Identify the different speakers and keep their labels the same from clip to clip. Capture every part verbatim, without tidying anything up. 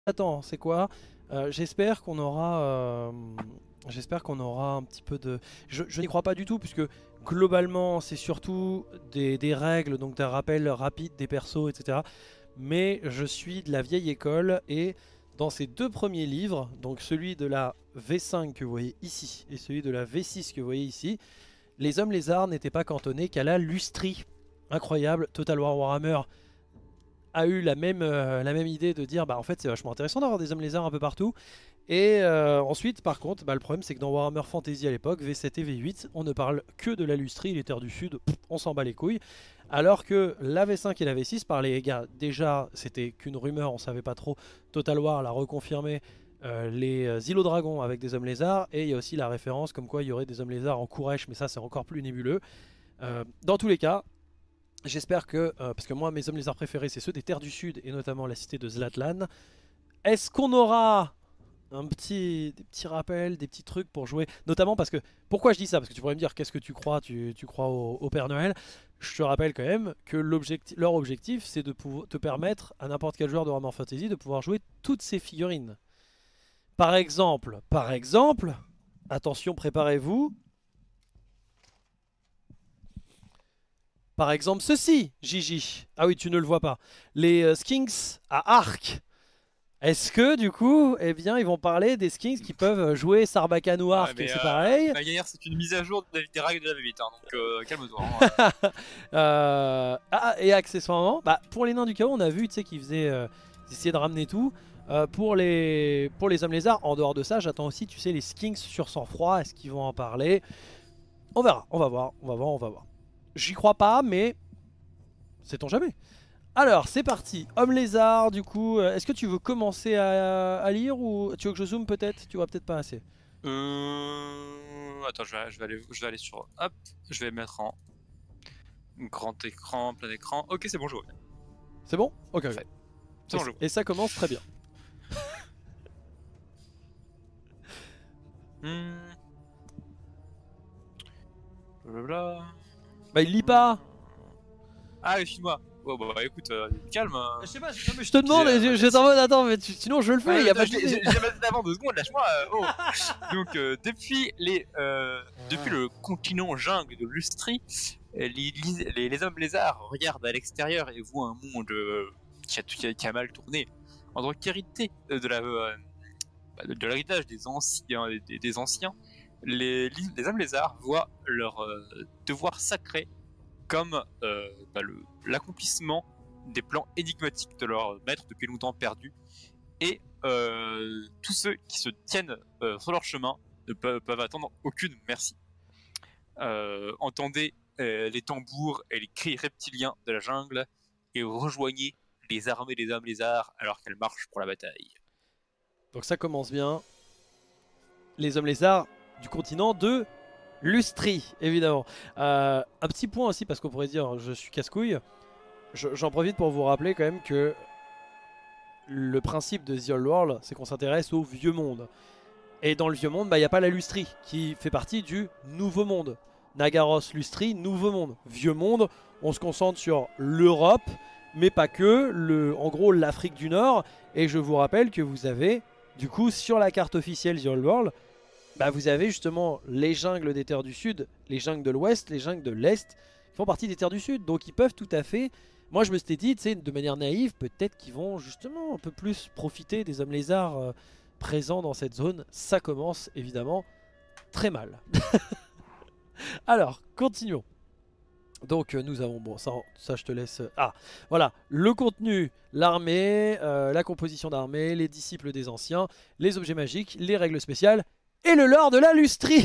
Speaker 1: Attends, c'est quoi? Euh, J'espère qu'on aura... euh, J'espère qu'on aura un petit peu de... Je, je n'y crois pas du tout, puisque globalement, c'est surtout des, des règles, donc des rappels rapides des persos, et cetera. Mais je suis de la vieille école, et dans ces deux premiers livres, donc celui de la V cinq que vous voyez ici, et celui de la V six que vous voyez ici, les hommes lézards n'étaient pas cantonnés qu'à la lustrie. Incroyable, Total War Warhammer a eu la même, euh, la même idée de dire bah en fait c'est vachement intéressant d'avoir des hommes lézards un peu partout. Et euh, ensuite par contre bah, le problème c'est que dans Warhammer Fantasy à l'époque, V sept et V huit, on ne parle que de la lustrie, les terres du sud, pff, on s'en bat les couilles. Alors que la V cinq et la V six parlaient, les gars, déjà c'était qu'une rumeur, on savait pas trop, Total War l'a reconfirmé, euh, les euh, îlots dragons avec des hommes lézards, et il y a aussi la référence comme quoi il y aurait des hommes lézards en Kourèche, mais ça c'est encore plus nébuleux. Euh, dans tous les cas, j'espère que, euh, parce que moi mes hommes lézards préférés c'est ceux des terres du sud et notamment la cité de Zlatlan. Est-ce qu'on aura un petit, des petits rappels, des petits trucs pour jouer? Notamment parce que, pourquoi je dis ça? Parce que tu pourrais me dire qu'est-ce que tu crois? Tu, tu crois au, au Père Noël? Je te rappelle quand même que l'objectif, leur objectif c'est de pouvoir te permettre à n'importe quel joueur de Warhammer Fantasy de pouvoir jouer toutes ces figurines. Par exemple, par exemple, attention préparez-vous. Par exemple ceci, Gigi. Ah oui, tu ne le vois pas. Les euh, Skinks à arc. Est-ce que du coup, eh bien, ils vont parler des Skinks qui peuvent jouer Sarbacane ou
Speaker 2: Ouais,
Speaker 1: arc? Et
Speaker 2: mais
Speaker 1: c'est
Speaker 2: euh,
Speaker 1: pareil.
Speaker 2: ma guerrière, c'est une mise à jour des, des règles de la V huit, hein, donc euh, calme-toi. Hein.
Speaker 1: Euh, Ah, et accessoirement, bah, pour les nains du chaos, on a vu tu sais, qu'ils faisaient, euh, ils essayaient de ramener tout. Euh, pour, les, pour les hommes lézards, en dehors de ça, j'attends aussi, tu sais, les Skinks sur sang-froid. Est-ce qu'ils vont en parler? On verra, on va voir, on va voir, on va voir. J'y crois pas, mais sait-on jamais. Alors, c'est parti. Homme lézard, du coup, euh, est-ce que tu veux commencer à, à lire ou tu veux que je zoome peut-être? Tu vois peut-être pas assez.
Speaker 2: Euh... Attends, je vais, je, vais aller, je vais aller sur... Hop, je vais mettre en grand écran, plein écran. Ok, c'est bon, je vois.
Speaker 1: C'est bon? Ok, ok.
Speaker 2: Parfait. C'est bon, je
Speaker 1: Et,
Speaker 2: vois.
Speaker 1: et ça commence très bien.
Speaker 2: Hmm. Blablabla.
Speaker 1: Bah, il lit pas.
Speaker 2: Ah, excuse-moi. Oh, bah, bah écoute, euh, calme. hein.
Speaker 1: Je sais pas, non, mais je te demande,
Speaker 2: J'ai-
Speaker 1: je- j'étais en mode attends, mais tu- sinon je le fais,
Speaker 2: Ouais,
Speaker 1: y a
Speaker 2: attends,
Speaker 1: pas de
Speaker 2: j'ai
Speaker 1: souci.
Speaker 2: j'ai- j'ai passé avant deux secondes, lâche-moi. euh, oh. Donc, euh, depuis, les, euh, depuis le continent jungle de Lustrie, euh, les, les, les hommes lézards regardent à l'extérieur et voient un monde euh, qui, a, qui a- qui a mal tourné. En tant qu'hérité euh, de la, euh, bah, de, de l'héritage des anciens, des, des anciens, les, les hommes lézards voient leur euh, devoir sacré comme euh, bah, le- l'accomplissement des plans énigmatiques de leur maître depuis longtemps perdu. Et euh, tous ceux qui se tiennent euh, sur leur chemin ne peuvent, peuvent attendre aucune merci. Euh, entendez euh, les tambours et les cris reptiliens de la jungle et rejoignez les armées des hommes lézards alors qu'elles marchent pour la bataille.
Speaker 1: Donc ça commence bien. Les hommes lézards du continent de Lustrie, évidemment. Euh, un petit point aussi, parce qu'on pourrait dire je suis casse-couille. Je- J'en profite pour vous rappeler quand même que le principe de The Old World, c'est qu'on s'intéresse au vieux monde. Et dans le vieux monde, bah, il n'y a pas la Lustrie, qui fait partie du nouveau monde. Nagaros, Lustrie, nouveau monde. Vieux monde, on se concentre sur l'Europe, mais pas que, le, en gros l'Afrique du Nord. Et je vous rappelle que vous avez, du coup, sur la carte officielle The Old World, bah, vous avez justement les jungles des terres du Sud, les jungles de l'Ouest, les jungles de l'Est, qui font partie des terres du Sud. Donc ils peuvent tout à fait... Moi je me suis dit, tu sais, de manière naïve, peut-être qu'ils vont justement un peu plus profiter des hommes lézards euh, présents dans cette zone. Ça commence évidemment très mal. Alors, continuons. Donc euh, nous avons, bon ça, ça je te laisse... Ah, voilà, le contenu, l'armée, euh, la composition d'armée, les disciples des anciens, les objets magiques, les règles spéciales et le lore de la lustrie.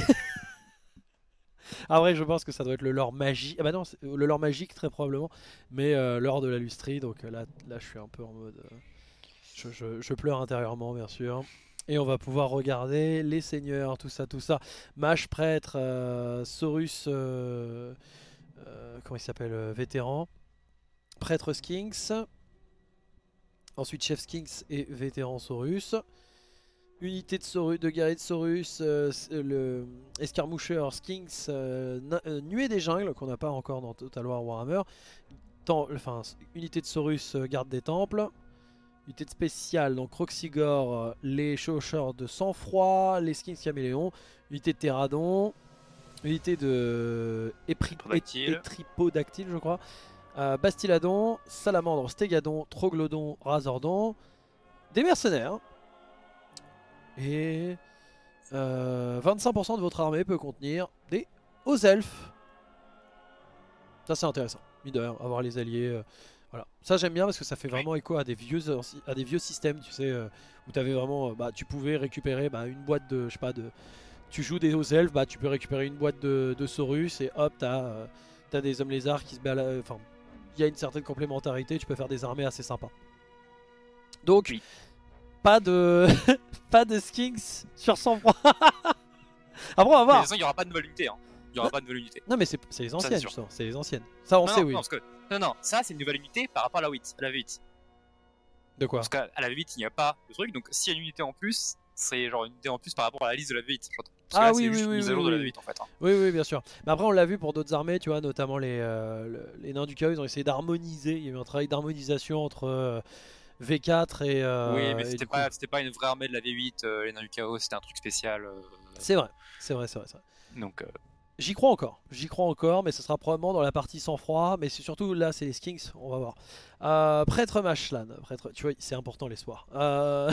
Speaker 1: Ah vrai, je pense que ça doit être le lore magique. Ah bah non, le lore magique très probablement, mais euh, lore de la lustrie. Donc euh, là, là, je suis un peu en mode, euh, je, je, je pleure intérieurement bien sûr. Et on va pouvoir regarder les seigneurs, tout ça, tout ça. Mage prêtre, euh, Saurus, euh, euh, comment il s'appelle, euh, vétéran, prêtre Skinks. Ensuite chef Skinks et vétéran Saurus. Unité de, Saurus, de guerrier de Saurus, euh, le escarmoucheur Skinks, euh, euh, nuée des jungles qu'on n'a pas encore dans Total War Warhammer. Temps, enfin, unité de Saurus, euh, garde des temples. Unité de spécial, donc Roxygore, les chaucheurs de sang-froid, les skins caméléons, unité de Terradon, unité de Épri-
Speaker 2: Tripodactyle.
Speaker 1: Étripodactyle, je crois, euh, Bastiladon, Salamandre, Stégadon, Troglodon, Razordon, des mercenaires, et euh, vingt-cinq pour cent de votre armée peut contenir des hauts elfes. Ça c'est intéressant, mine de rien, avoir les alliés. Euh, voilà. Ça j'aime bien parce que ça fait vraiment écho à des vieux, à des vieux systèmes, tu sais, euh, où t'avais vraiment, euh, bah, tu pouvais récupérer bah, une boîte de, je sais pas, de, tu joues des hauts elfes, bah tu peux récupérer une boîte de, de Saurus et hop t'as euh, t'as des hommes lézards qui se baladent, enfin il y a une certaine complémentarité, tu peux faire des armées assez sympas. Donc
Speaker 2: Oui.
Speaker 1: pas de pas de skinks sur sang-froid. Après on va voir.
Speaker 2: Mais il n'y aura pas de nouvelle unité. Hein. Il n'y aura pas de nouvelle unité.
Speaker 1: Non mais c'est les
Speaker 2: Ça,
Speaker 1: anciennes,
Speaker 2: c'est sûr.
Speaker 1: justement, c'est les anciennes. Ça on
Speaker 2: non,
Speaker 1: sait
Speaker 2: non,
Speaker 1: oui.
Speaker 2: Non, parce que, non, non, ça c'est une nouvelle unité par rapport à la huit. À la V huit.
Speaker 1: De quoi?
Speaker 2: Parce qu'à la V huit il n'y a pas de truc, donc s'il y a une unité en plus, c'est genre une unité en plus par rapport à la liste de la V huit. Parce que
Speaker 1: Ah
Speaker 2: là,
Speaker 1: oui,
Speaker 2: c'est
Speaker 1: oui,
Speaker 2: juste
Speaker 1: oui,
Speaker 2: une mise à
Speaker 1: oui,
Speaker 2: jour de la
Speaker 1: oui.
Speaker 2: V huit en fait. Hein.
Speaker 1: Oui, oui, bien sûr. Mais après, on l'a vu pour d'autres armées, tu vois, notamment les, euh, le- les nains du chaos. Ils ont essayé d'harmoniser. Il y a eu un travail d'harmonisation entre euh, V quatre et. Euh,
Speaker 2: oui, mais
Speaker 1: et
Speaker 2: c'était
Speaker 1: du
Speaker 2: pas,
Speaker 1: coup-
Speaker 2: c'était pas une vraie armée de la V huit, euh, les nains du chaos, c'était un truc spécial. euh,
Speaker 1: C'est vrai, c'est vrai, c'est vrai. c'est vrai.
Speaker 2: Donc, euh,
Speaker 1: J'y crois encore, j'y crois encore, mais ce sera probablement dans la partie sans froid. Mais c'est surtout là, c'est les skinks, on va voir. Euh, prêtre Mashlan, prêtre, tu vois, c'est important les soirs. Euh...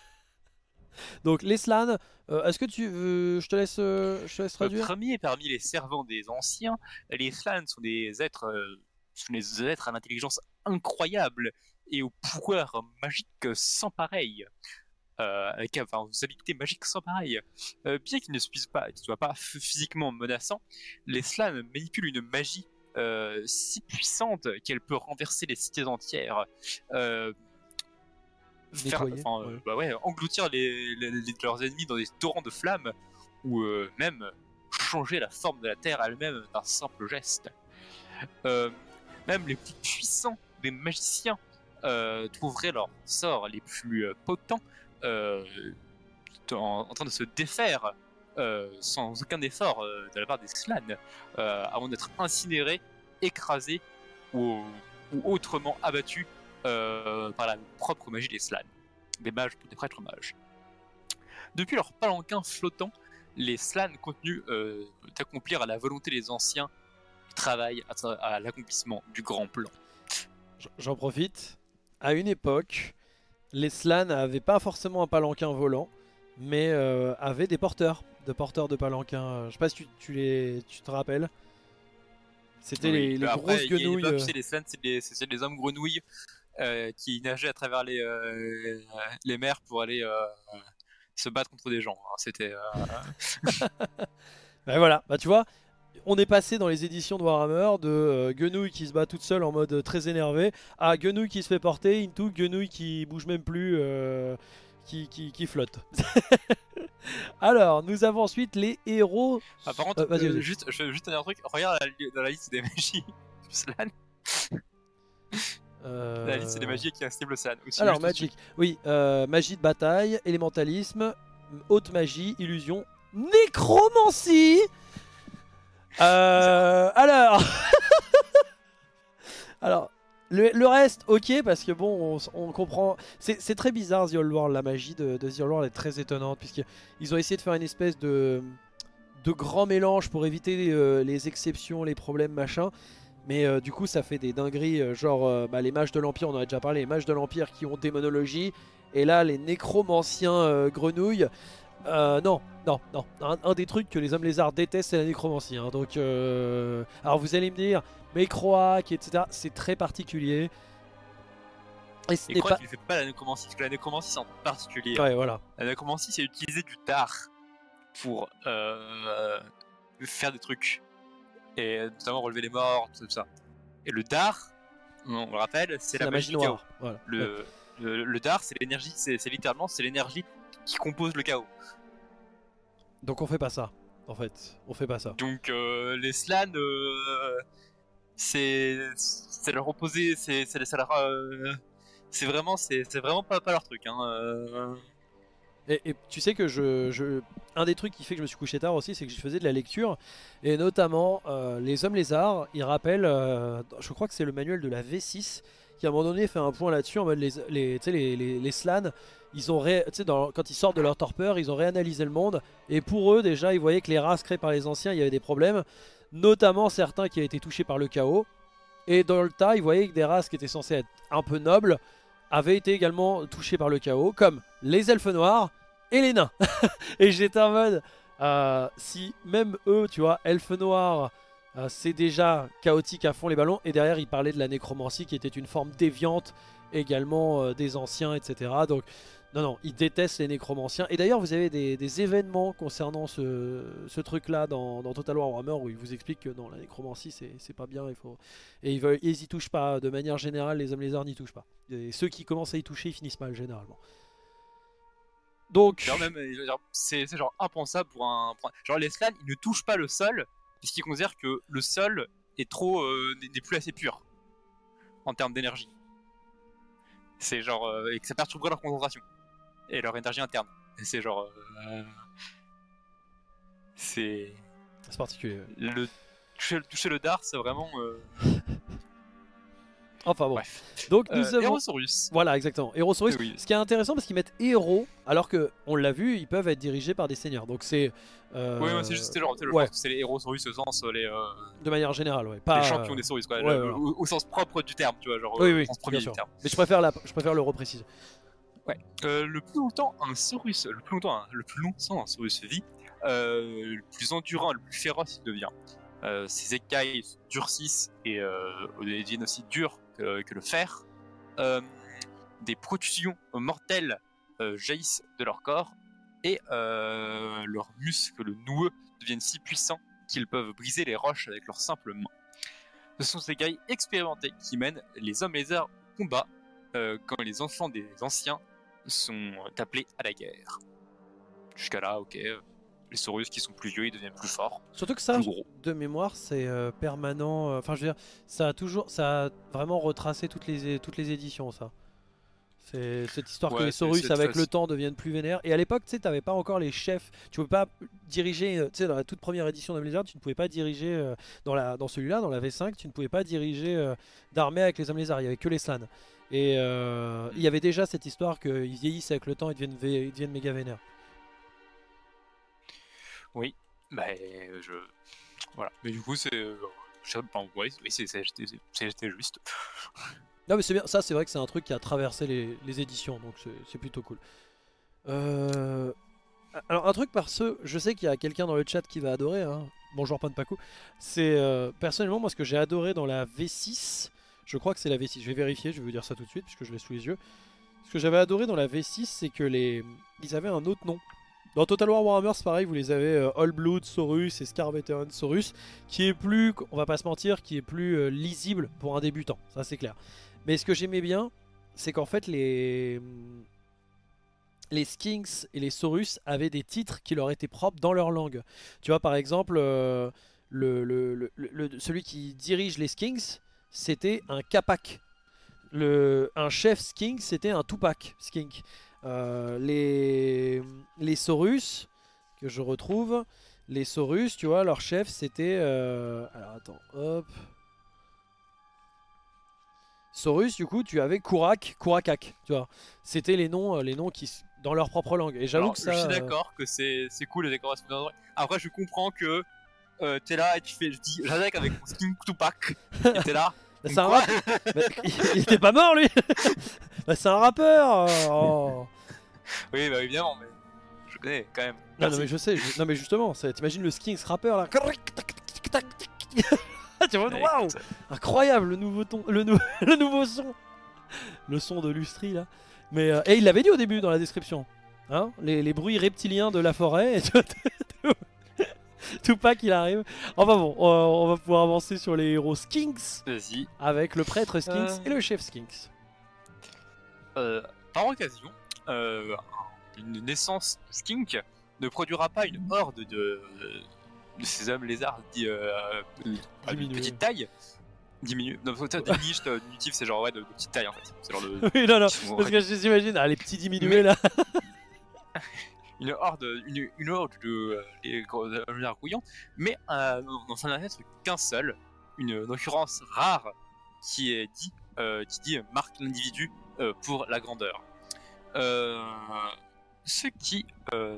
Speaker 1: Donc les slans, euh, est-ce que tu veux, je te laisse, euh, je te laisse
Speaker 2: euh,
Speaker 1: traduire.
Speaker 2: premier parmi les servants des anciens, les Slans sont des êtres, euh, sont des êtres à l'intelligence incroyable et au pouvoir magique sans pareil. Euh, avec enfin, aux habiletés magiques sans pareil. Euh, bien qu'ils ne soient pas, qu'ils soient pas physiquement menaçants, les Slans manipulent une magie euh, si puissante qu'elle peut renverser les cités entières. Euh, faire,
Speaker 1: Nettoyer,
Speaker 2: enfin, euh,
Speaker 1: ouais.
Speaker 2: bah ouais, engloutir les, les- les- leurs ennemis dans des torrents de flammes ou euh, même changer la forme de la terre elle-même d'un simple geste. Euh, même les plus puissants des magiciens euh, trouveraient leurs sorts les plus euh, potents euh, en, en train de se défaire euh, sans aucun effort euh, de la part des Slans euh, avant d'être incinérés, écrasés ou, ou autrement abattus euh, par la propre magie des Slans, des mages, des prêtres mages. Depuis leur palanquin flottant, les Slans continuent euh, d'accomplir à la volonté des anciens travaillent à, à l'accomplissement du grand plan.
Speaker 1: J'en profite. À une époque, les Slans n'avaient pas forcément un palanquin volant, mais euh, avaient des porteurs, de porteurs de palanquin. Je sais pas si tu, tu les, tu te rappelles. C'était
Speaker 2: Oui.
Speaker 1: les, les
Speaker 2: Après,
Speaker 1: grosses
Speaker 2: il y a une
Speaker 1: guenouilles.
Speaker 2: époque,
Speaker 1: euh.
Speaker 2: tu sais, les Slans, c'est des, c'est des hommes grenouilles euh, qui nageaient à travers les, euh, les mers pour aller euh, se battre contre des gens. hein. C'était. Euh...
Speaker 1: Ben voilà, bah tu vois, on est passé dans les éditions de Warhammer de euh, Guenouille qui se bat toute seule en mode euh, très énervé à Guenouille qui se fait porter, into Guenouille qui bouge même plus, euh, qui, qui, qui flotte. Alors, nous avons ensuite les héros.
Speaker 2: Ah, par contre,
Speaker 1: Euh, vas-y,
Speaker 2: euh,
Speaker 1: vas-y.
Speaker 2: juste, je veux juste te dire un truc. Regarde la, dans la liste des magies du Slan.
Speaker 1: Euh,
Speaker 2: La liste des magies qui instille le Slan. Aussi,
Speaker 1: Alors,
Speaker 2: juste
Speaker 1: Magic. Oui, euh, magie de bataille, élémentalisme, haute magie, illusion, nécromancie. Euh, alors, alors le, le reste, ok, parce que bon, on, on comprend. C'est très bizarre The Old World, la magie de, de The Old World est très étonnante, puisqu'ils ont essayé de faire une espèce de, de grand mélange pour éviter euh, les exceptions, les problèmes, machin. Mais euh, du coup, ça fait des dingueries, euh, genre euh, bah, les mages de l'Empire, on en a déjà parlé, les mages de l'Empire qui ont démonologie, et là, les nécromanciens euh, grenouilles. Euh, non, non, non. Un, un des trucs que les hommes lézards détestent, c'est la nécromancie. Hein. Donc, euh... alors vous allez me dire, mais Croac, et cetera. C'est très particulier. Et ce
Speaker 2: Et
Speaker 1: n'est
Speaker 2: crois
Speaker 1: pas.
Speaker 2: qu'il fait pas la nécromancie, parce que la nécromancie c'est en particulier.
Speaker 1: Ouais, voilà.
Speaker 2: La nécromancie c'est utiliser du dar pour euh, faire des trucs. Et notamment relever les morts, tout ça. Et le dar, on le rappelle, c'est la,
Speaker 1: la magie
Speaker 2: magie du chaos.
Speaker 1: noire. Voilà.
Speaker 2: Le,
Speaker 1: Ouais.
Speaker 2: le, le dar, c'est l'énergie, c'est littéralement c'est l'énergie qui compose le chaos.
Speaker 1: Donc on fait pas ça, en fait. On fait pas ça.
Speaker 2: Donc euh, les slans, euh, c'est c'est leur opposé, c'est c'est ça leur, euh, c'est vraiment c'est c'est vraiment pas pas leur truc. Hein, euh.
Speaker 1: Et, et tu sais que je, je... Un des trucs qui fait que je me suis couché tard aussi, c'est que je faisais de la lecture. Et notamment, euh, les hommes lézards, ils rappellent, euh, je crois que c'est le manuel de la V six, qui à un moment donné fait un point là-dessus en mode les, les, tu sais, les, les, les Slans, ils ont ré, tu sais, dans, quand ils sortent de leur torpeur, ils ont réanalysé le monde et pour eux déjà ils voyaient que les races créées par les anciens, il y avait des problèmes, notamment certains qui avaient été touchés par le chaos. Et dans le tas, ils voyaient que des races qui étaient censées être un peu nobles avaient été également touchées par le chaos, comme les elfes noirs et les nains. Et j'étais en mode, euh, si même eux, tu vois, elfes noirs, euh, c'est déjà chaotique à fond les ballons. Et derrière, ils parlaient de la nécromancie qui était une forme déviante également euh, des anciens, et cetera. Donc, non, non, ils détestent les nécromanciens. Et d'ailleurs, vous avez des, des événements concernant ce, ce truc-là dans, dans Total War Warhammer où ils vous expliquent que non, la nécromancie, c'est pas bien. Il faut... Et ils, veulent, ils y touchent pas. De manière générale, les hommes lézards n'y touchent pas. Et ceux qui commencent à y toucher, ils finissent mal, généralement. Donc...
Speaker 2: C'est genre impensable pour un... Pour un... Genre les Slans, ils ne touchent pas le sol puisqu'ils considèrent que le sol est trop... Euh, n'est plus assez pur en termes d'énergie. C'est genre... Euh, et que ça perturberait leur concentration. Et leur énergie interne. Et c'est genre... Euh, c'est...
Speaker 1: C'est particulier. Ouais.
Speaker 2: Le, toucher, toucher le dard, c'est vraiment... Euh...
Speaker 1: Enfin bon.
Speaker 2: Bref.
Speaker 1: Donc nous
Speaker 2: euh,
Speaker 1: avons...
Speaker 2: Hérosaurus.
Speaker 1: Voilà, exactement. Hérosaurus.
Speaker 2: Oui.
Speaker 1: Ce qui est intéressant parce qu'ils mettent héros, alors que on l'a vu, ils peuvent être dirigés par des seigneurs. Donc c'est... Euh...
Speaker 2: Oui, c'est juste genre, je
Speaker 1: ouais.
Speaker 2: pense que c'est les Hérosaurus au sens... Les, euh...
Speaker 1: De manière générale, ouais. Pas...
Speaker 2: Les champions des saurus, quoi.
Speaker 1: Ouais,
Speaker 2: le,
Speaker 1: voilà.
Speaker 2: au, au sens propre du terme, tu vois. Genre,
Speaker 1: oui,
Speaker 2: au
Speaker 1: oui,
Speaker 2: sens premier
Speaker 1: bien sûr.
Speaker 2: du terme.
Speaker 1: Mais je préfère, la... je préfère le repréciser.
Speaker 2: Ouais. Euh, le plus longtemps un saurus, le plus longtemps, hein, le plus longtemps un saurus vit, euh, le plus endurant, le plus féroce il devient. Euh, ses écailles se durcissent et euh, deviennent aussi dures que, que le fer. Euh, des protrusions mortelles euh, jaillissent de leur corps et euh, leurs muscles noueux deviennent si puissants qu'ils peuvent briser les roches avec leurs simples mains. Ce sont ces guerriers expérimentés qui mènent les hommes lézards au combat euh, quand les enfants des anciens sont appelés à la guerre. Jusqu'à là, ok, les saurus qui sont plus vieux, ils deviennent plus forts.
Speaker 1: Surtout que ça,
Speaker 2: plus gros.
Speaker 1: De mémoire, c'est euh, permanent. Enfin, euh, je veux dire, ça a toujours, ça a vraiment retracé toutes les toutes les éditions, ça. C'est cette histoire
Speaker 2: ouais,
Speaker 1: que les saurus, avec
Speaker 2: facile.
Speaker 1: le temps, deviennent plus vénères. Et à l'époque, tu sais, t'avais pas encore les chefs. Tu pouvais pas diriger. Tu sais, dans la toute première édition de Blizzard, tu ne pouvais pas diriger euh, dans la dans celui-là, dans la V cinq, tu ne pouvais pas diriger euh, d'armée avec les hommes lézards. Il y avait que les Slans. Et euh, il y avait déjà cette histoire qu'ils vieillissent avec le temps et deviennent, ils deviennent méga vénères.
Speaker 2: Oui, bah je... Voilà. Mais du coup, c'est... Euh, enfin, ouais, oui, c'était juste.
Speaker 1: Non mais c'est bien, ça c'est vrai que c'est un truc qui a traversé les, les éditions, donc c'est plutôt cool. Euh... Alors un truc par ce, je sais qu'il y a quelqu'un dans le chat qui va adorer, hein. Bonjour Panpaku. C'est euh, personnellement moi ce que j'ai adoré dans la V six, je crois que c'est la V six, je vais vérifier, je vais vous dire ça tout de suite puisque je l'ai sous les yeux. Ce que j'avais adoré dans la V six, c'est que les, ils avaient un autre nom. Dans Total War Warhammer, c'est pareil, vous les avez euh, All Blood Saurus et Scar Veteran Saurus, qui est plus, on va pas se mentir, qui est plus euh, lisible pour un débutant, ça c'est clair. Mais ce que j'aimais bien, c'est qu'en fait les les Skinks et les Saurus avaient des titres qui leur étaient propres dans leur langue. Tu vois par exemple, euh, le, le, le, le, celui qui dirige les Skinks, c'était un Capac. Le, un chef Skink, c'était un Tupac Skink. Euh, les, les Saurus, que je retrouve, les Saurus, tu vois, leur chef c'était... Euh, alors attends, hop... Saurus, du coup, tu avais Kurak, Kurakak, tu vois. C'était les noms, les noms qui dans leur propre langue. Et j'avoue que ça.
Speaker 2: Je suis d'accord euh... que c'est cool les décorations. Après, je comprends que euh, t'es là et tu fais, je dis, j'attaque avec mon skin Tupac. Et t'es là.
Speaker 1: Bah, c'est un rap... bah, il était pas mort lui. Bah, c'est un rappeur. Oh.
Speaker 2: Oui, bah évidemment, mais je connais quand même.
Speaker 1: Non, non mais je sais. Je... Non mais justement, t'imagines le skin ce rappeur là. Tu vois, waouh, incroyable le nouveau ton, le, nou le nouveau son, le son de Lustri là. Mais euh, et il l'avait dit au début dans la description, hein, les, les bruits reptiliens de la forêt. Tout pas qu'il arrive. Enfin bon, on, on va pouvoir avancer sur les héros Skinks.
Speaker 2: Vas-y.
Speaker 1: Avec le prêtre Skinks
Speaker 2: euh...
Speaker 1: et le chef Skinks.
Speaker 2: Euh, par occasion, euh, une naissance Skink ne produira pas une horde de, de, de ces hommes lézards dits euh, de petite taille. Diminue. Non, diminutif, c'est genre ouais, de, de petite taille en fait. C'est genre de.
Speaker 1: Oui, non, non, parce que je j'imagine, ah, les petits diminués
Speaker 2: mais...
Speaker 1: là.
Speaker 2: une horde, une, une horde de euh, les grouillants, mais euh, dans un être qu'un seul, une, une occurrence rare qui est dit euh, qui dit marque l'individu euh, pour la grandeur. Euh, ce qui euh,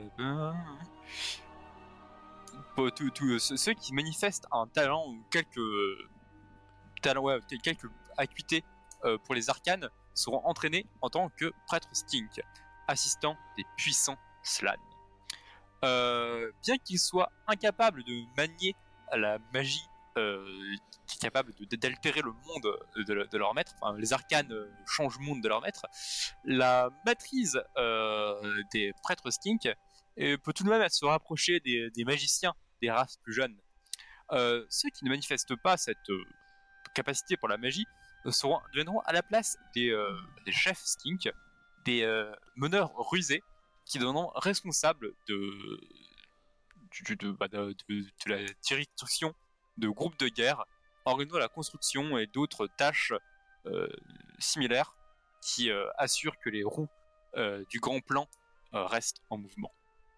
Speaker 2: pour tout, tout, ceux qui manifestent un talent ou quelques talents, ouais, quelques acuités euh, pour les arcanes seront entraînés en tant que prêtre skink, assistant des puissants slans. Euh, bien qu'ils soient incapables de manier la magie euh, qui est capable de, d'altérer le monde de, de leur maître, enfin, les arcanes euh, changent le monde de leur maître, la maîtrise euh, des prêtres skink euh, peut tout de même se rapprocher des, des magiciens des races plus jeunes. Euh, ceux qui ne manifestent pas cette euh, capacité pour la magie seront, deviendront à la place des, euh, des chefs skink, des euh, meneurs rusés, qui deviendront responsables de, de, de, bah de, de, de la direction de groupes de guerre, organisant la construction et d'autres tâches euh, similaires qui euh, assurent que les roues euh, du grand plan euh, restent en mouvement.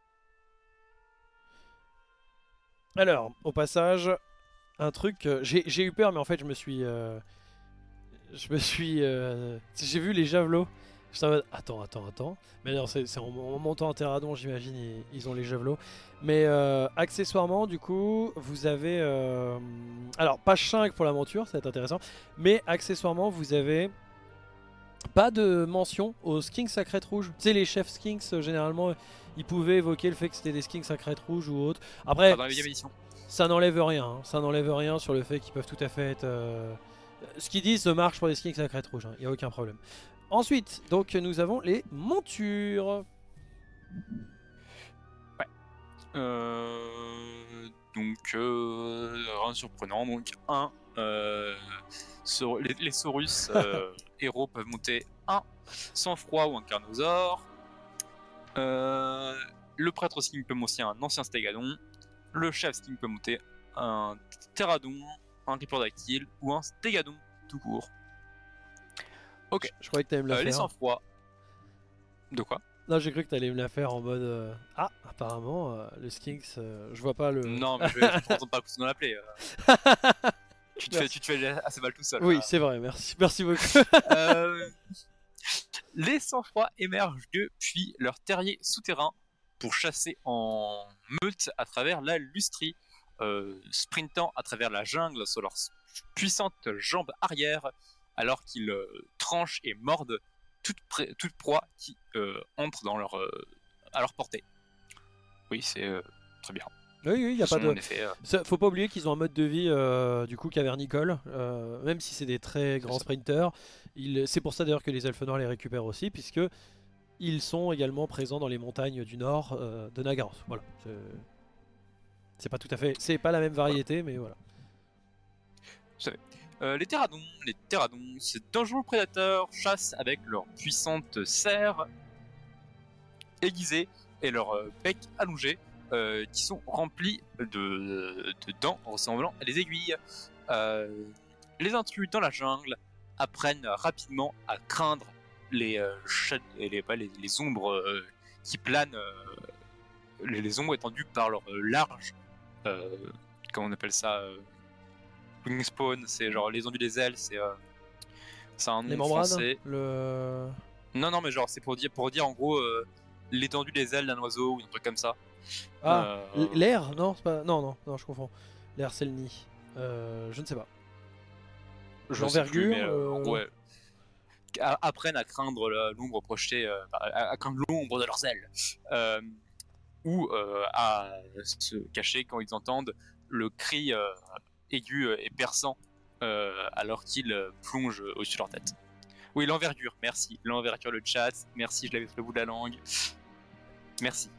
Speaker 1: Alors, au passage, un truc, euh, j'ai j'ai eu peur, mais en fait, je me suis, euh, je me suis, euh, j'ai vu les javelots. J'étais en mode, attends, attends, attends. Mais non, c'est c'est en, en montant en Terradon, j'imagine, ils, ils ont les javelots. Mais euh, accessoirement, du coup, vous avez, euh, alors pas cinq pour l'aventure, ça va être intéressant. Mais accessoirement, vous avez pas de mention aux skinks sacrètes rouges. Tu sais, les chefs skinks, euh, généralement, ils pouvaient évoquer le fait que c'était des skinks sacrètes rouges ou autres. Après,
Speaker 2: dans les éditions.
Speaker 1: ça n'enlève rien. Hein. Ça n'enlève rien sur le fait qu'ils peuvent tout à fait être... Euh... Ce qu'ils disent marche pour les skinks sacrètes rouges, il hein, n'y a aucun problème. Ensuite, donc nous avons les montures.
Speaker 2: Ouais. Euh, donc, euh, rien de surprenant. Donc, un, euh, sur, les, les Saurus euh, héros peuvent monter un sang-froid ou un carnosaure. Euh, le prêtre skink peut monter un ancien stégadon. Le chef skink peut monter un terradon, un ripordactyle ou un stégadon tout court. Ok.
Speaker 1: Je, je croyais que t'allais me la
Speaker 2: euh,
Speaker 1: faire.
Speaker 2: Les sang-froid. De quoi?
Speaker 1: Non, j'ai cru que t'allais me la faire en mode... Euh... Ah, apparemment, euh, le skinks, euh, je vois pas le...
Speaker 2: Non, mais je vais je pas le coup dans la plaie. Euh. tu, te fais, tu te fais assez mal tout seul.
Speaker 1: Oui, c'est vrai, merci. Merci beaucoup.
Speaker 2: euh... Les sang-froid émergent depuis leur terrier souterrain pour chasser en meute à travers la lustrie, euh, sprintant à travers la jungle sur leurs puissantes jambes arrière, alors qu'ils euh, tranchent et mordent toute, toute proie qui euh, entre dans leur, euh, à leur portée. Oui, c'est euh, très bien.
Speaker 1: Oui, oui, il n'y a pas de...
Speaker 2: Effet, euh...
Speaker 1: Ça, faut pas oublier qu'ils ont un mode de vie euh, du coup cavernicole, euh, même si c'est des très grands sprinters. C'est pour ça d'ailleurs que les elfes noirs les récupèrent aussi, puisque ils sont également présents dans les montagnes du nord euh, de Nagaroth. Voilà. C'est pas tout à fait... C'est pas la même variété, voilà. Mais voilà.
Speaker 2: Vous savez. Euh, les terradons, les terradons, ces dangereux prédateurs chassent avec leurs puissantes serres aiguisées et leurs euh, becs allongés euh, qui sont remplis de, de dents ressemblant à des aiguilles. Euh, les intrus dans la jungle apprennent rapidement à craindre les, euh, les, les, les, les ombres euh, qui planent, euh, les, les ombres étendues par leur euh, large, euh, comment on appelle ça euh, Wingspawn, c'est genre les enduits des ailes, c'est euh, un nom
Speaker 1: les membranes,
Speaker 2: français.
Speaker 1: Le...
Speaker 2: Non, non, mais genre c'est pour dire, pour dire en gros euh, l'étendue des ailes d'un oiseau ou un truc comme ça.
Speaker 1: Ah,
Speaker 2: euh...
Speaker 1: l'air non, pas... non, non, non, je confonds. L'air, c'est le nid. Euh, je ne sais pas. L'envergure euh...
Speaker 2: ouais. Apprennent à craindre l'ombre projetée, euh, à, à craindre l'ombre de leurs ailes. Euh, ou euh, à se cacher quand ils entendent le cri euh, aigu et perçant euh, alors qu'ils plongent au-dessus de leur tête. Oui, l'envergure, merci. L'envergure, le chat, merci, je l'avais sur le bout de la langue. Merci.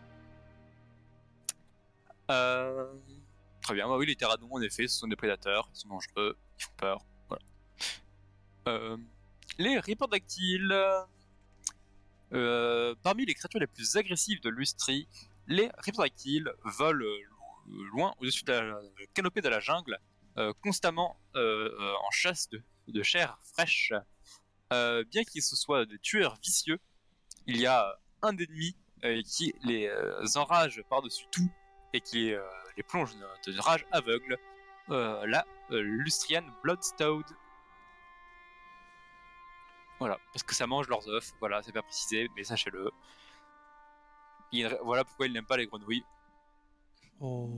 Speaker 2: Euh... Très bien, bah oui, les terradons, en effet, ce sont des prédateurs, ils sont dangereux, ils font peur. Voilà. Euh... Les ripordactyles. Euh... Parmi les créatures les plus agressives de l'Ustrie, les ripordactyles volent loin au-dessus de la canopée de la jungle, euh, constamment euh, en chasse de, de chair fraîche. Euh, bien qu'ils ce soient des tueurs vicieux, il y a un ennemi euh, qui les euh, enrage par-dessus tout et qui euh, les plonge de, de rage aveugle, euh, la euh, Lustrian Bloodstoad. Voilà, parce que ça mange leurs œufs. Voilà, c'est pas précisé, mais sachez-le. Il- Voilà pourquoi ils n'aiment pas les grenouilles.
Speaker 1: Oh.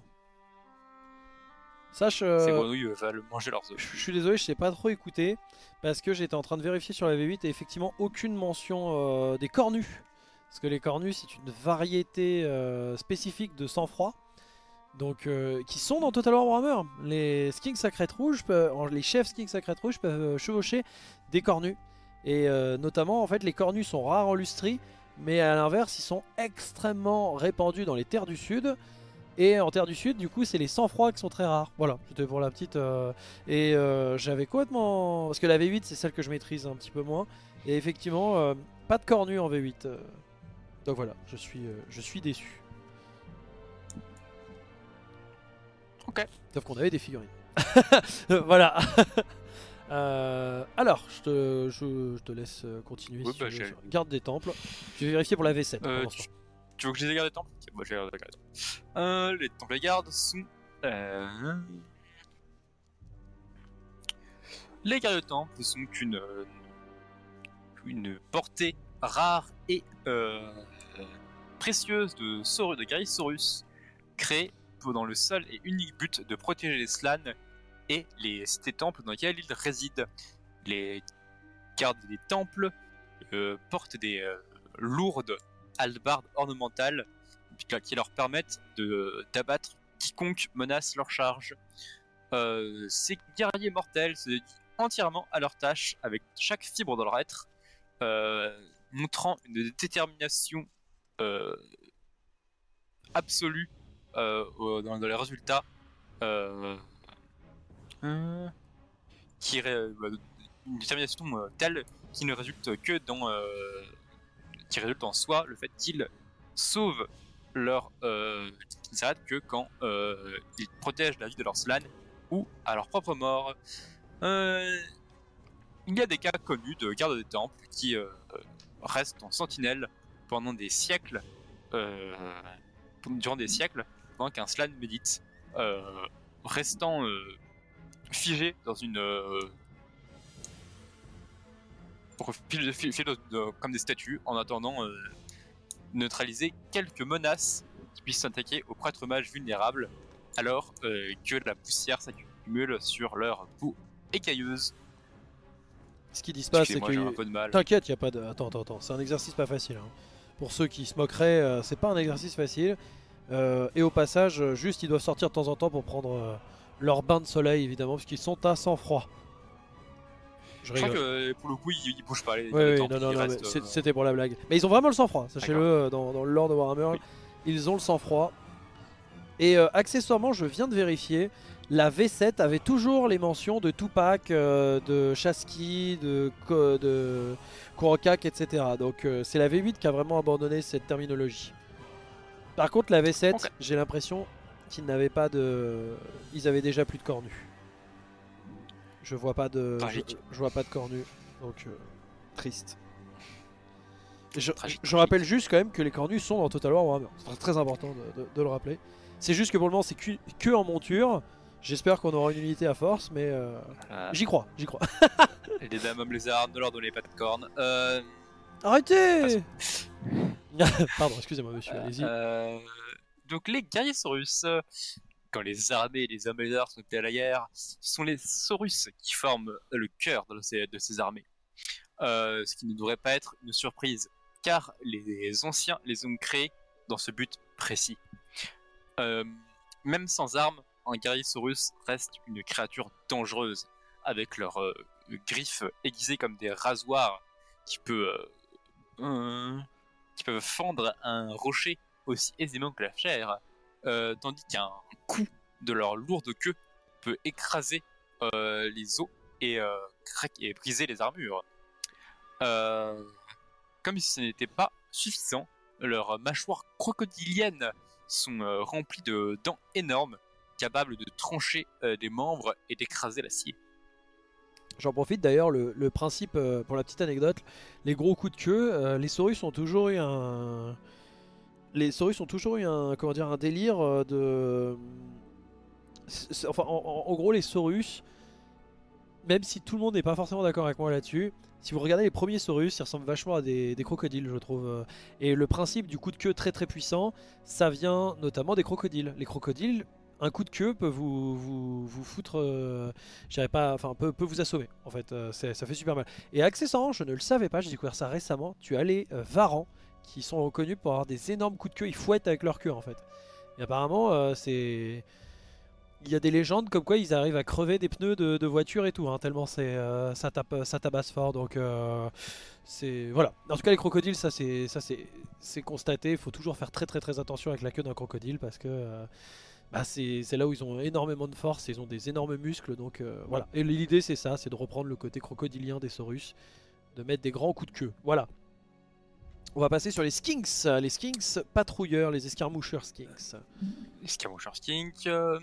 Speaker 1: Sache,
Speaker 2: Ces
Speaker 1: euh,
Speaker 2: grenouilles euh, veulent manger leurs
Speaker 1: je
Speaker 2: œufs.
Speaker 1: je suis désolé, je t'ai pas trop écouté parce que j'étais en train de vérifier sur la V huit et effectivement aucune mention euh, des cornus. Parce que les cornus c'est une variété euh, spécifique de sang-froid. Donc, euh, qui sont dans Total War Warhammer. Les skins sacrètes rouges, peuvent- les chefs skins sacrètes rouges peuvent euh, chevaucher des cornus. Et euh, notamment, en fait, les cornus sont rares en lustrie, mais à l'inverse, ils sont extrêmement répandus dans les terres du sud. Et en terre du sud, du coup, c'est les sang-froids qui sont très rares. Voilà, c'était pour la petite. euh, Et euh, j'avais complètement. Parce que la V huit, c'est celle que je maîtrise un petit peu moins. Et effectivement, euh, pas de cornus en V huit. euh. Donc voilà, je suis, euh, je suis déçu.
Speaker 2: Ok.
Speaker 1: Sauf qu'on avait des figurines. Voilà. Euh, alors, je te, je, je te laisse euh, continuer
Speaker 2: Oui,
Speaker 1: si
Speaker 2: bah,
Speaker 1: tu veux
Speaker 2: j'ai-
Speaker 1: sur garde des temples. Je vais vérifier pour la V sept.
Speaker 2: Euh,
Speaker 1: pendant ce
Speaker 2: tu,
Speaker 1: temps.
Speaker 2: tu veux que je les ai gardés temples? Ok, moi je les garde les temples. Euh, les temples et gardes sont. Euh... Les gardes de temple sont une, euh, une portée rare et euh, précieuse de, Saur- de Garrysaurus, créée dans le seul et unique but de protéger les Slans et les cités-temples dans lesquels ils résident. Les gardes des temples euh, portent des euh, lourdes hallebardes ornementales qui leur permettent de d'abattre quiconque menace leur charge. Euh, ces guerriers mortels se dédient entièrement à leur tâche avec chaque fibre de leur être, euh, montrant une détermination euh, absolue euh, au- dans, dans les résultats euh, euh, qui ré- bah, une détermination euh, telle qui ne résulte que dans euh, qui résulte en soi le fait qu'ils sauvent leur euh, qui ne s'arrête que quand euh, ils protègent la vie de leur slan ou à leur propre mort. Euh, il y a des cas connus de gardes des temples qui euh, restent en sentinelle pendant des siècles, euh, durant des siècles, pendant qu'un slan médite, euh, restant euh, figé dans une euh, figé, figé dans une- comme des statues en attendant euh, neutraliser quelques menaces qui puissent s'attaquer aux prêtres mages vulnérables alors euh, que la poussière s'accumule sur leur peau écailleuse.
Speaker 1: Ce qu'ils disent pas, c'est
Speaker 2: Excusez-moi, j'ai un
Speaker 1: que.
Speaker 2: peu de mal.
Speaker 1: T'inquiète, y a pas de. Attends, attends, attends. C'est un exercice pas facile. hein. Pour ceux qui se moqueraient, euh, c'est pas un exercice facile. Euh, et au passage, euh, juste ils doivent sortir de temps en temps pour prendre euh, leur bain de soleil, évidemment, parce qu'ils sont à sang froid. Je
Speaker 2: Je crois
Speaker 1: rigole.
Speaker 2: que euh, pour le coup, ils, ils bougent pas les,
Speaker 1: Oui,
Speaker 2: les
Speaker 1: oui,
Speaker 2: temples,
Speaker 1: non, non,
Speaker 2: ils
Speaker 1: non, mais
Speaker 2: restent.
Speaker 1: c'est-
Speaker 2: euh,
Speaker 1: c'était pour la blague. Mais ils ont vraiment le sang-froid, sachez-le,
Speaker 2: D'accord.
Speaker 1: euh, dans, dans le lore de Warhammer.
Speaker 2: Oui.
Speaker 1: Ils ont le sang-froid. Et euh, accessoirement, je viens de vérifier, la V sept avait toujours les mentions de Tupac, euh, de Chasqui, de, Ko- de Kurokak, et cetera. Donc euh, c'est la V huit qui a vraiment abandonné cette terminologie. Par contre, la V sept,
Speaker 2: Ok.
Speaker 1: j'ai l'impression qu'ils n'avaient pas de... Ils avaient déjà plus de cornus. Je vois pas de... Je,
Speaker 2: Tragique.
Speaker 1: je vois pas de cornus. Donc, euh, triste. Je,
Speaker 2: Tragique,
Speaker 1: je
Speaker 2: tragique.
Speaker 1: rappelle juste quand même que les cornus sont dans Total War Warhammer. C'est très important de, de- de le rappeler. C'est juste que pour le moment c'est que, que en monture. J'espère qu'on aura une unité à force, mais euh,
Speaker 2: Euh,
Speaker 1: j'y crois, j'y crois.
Speaker 2: les dames hommes lézards, ne leur donnez pas de cornes. Euh,
Speaker 1: Arrêtez Pardon, excusez-moi monsieur, allez-y.
Speaker 2: euh, donc les guerriers Saurus, euh, quand les armées et les hommes lézards sont à la guerre, ce sont les Saurus qui forment le cœur de ces, de ces armées. Euh, ce qui ne devrait pas être une surprise, car les anciens les ont créés dans ce but précis. Euh, même sans armes, un guerrier Saurus reste une créature dangereuse, avec leurs euh, griffes aiguisées comme des rasoirs qui, peut, euh, euh, qui peuvent fendre un rocher aussi aisément que la chair, euh, tandis qu'un coup de leur lourde queue peut écraser euh, les os et, euh, craquer- et briser les armures. Euh, comme si ce n'était pas suffisant, leurs mâchoires crocodiliennes sont euh, remplies de dents énormes, capables de trancher euh, des membres et d'écraser l'acier.
Speaker 1: J'en profite d'ailleurs, le, le principe, euh, pour la petite anecdote, les gros coups de queue, euh, les Saurus ont toujours eu un... Les Saurus ont toujours eu un, comment dire, un délire euh, de... c'est- Enfin, en, en- en gros, les Saurus même si tout le monde n'est pas forcément d'accord avec moi là-dessus, si vous regardez les premiers Saurus, ils ressemblent vachement à des, des crocodiles, je trouve. Et le principe du coup de queue très très puissant, ça vient notamment des crocodiles. Les crocodiles, un coup de queue peut vous, vous, vous foutre, euh, je dirais pas, enfin peut, peut vous assommer en fait, euh, ça fait super mal. Et accessoirement, je ne le savais pas, j'ai découvert ça récemment, tu as les euh, varans qui sont reconnus pour avoir des énormes coups de queue, ils fouettent avec leur queue en fait. Et apparemment, euh, c'est... Il y a des légendes comme quoi ils arrivent à crever des pneus de, de voiture et tout, hein, tellement c'est euh, ça, tape, ça tabasse fort. Donc euh, c'est voilà. En tout cas les crocodiles, ça c'est ça c'est c'est constaté. Il faut toujours faire très très très attention avec la queue d'un crocodile parce que euh, bah, c'est là où ils ont énormément de force, ils ont des énormes muscles. Donc euh, voilà. Et l'idée c'est ça, c'est de reprendre le côté crocodilien des Saurus, de mettre des grands coups de queue. Voilà. On va passer sur les skinks, les skinks patrouilleurs, les escarmoucheurs skinks.
Speaker 2: Escarmoucheurs skink. Euh...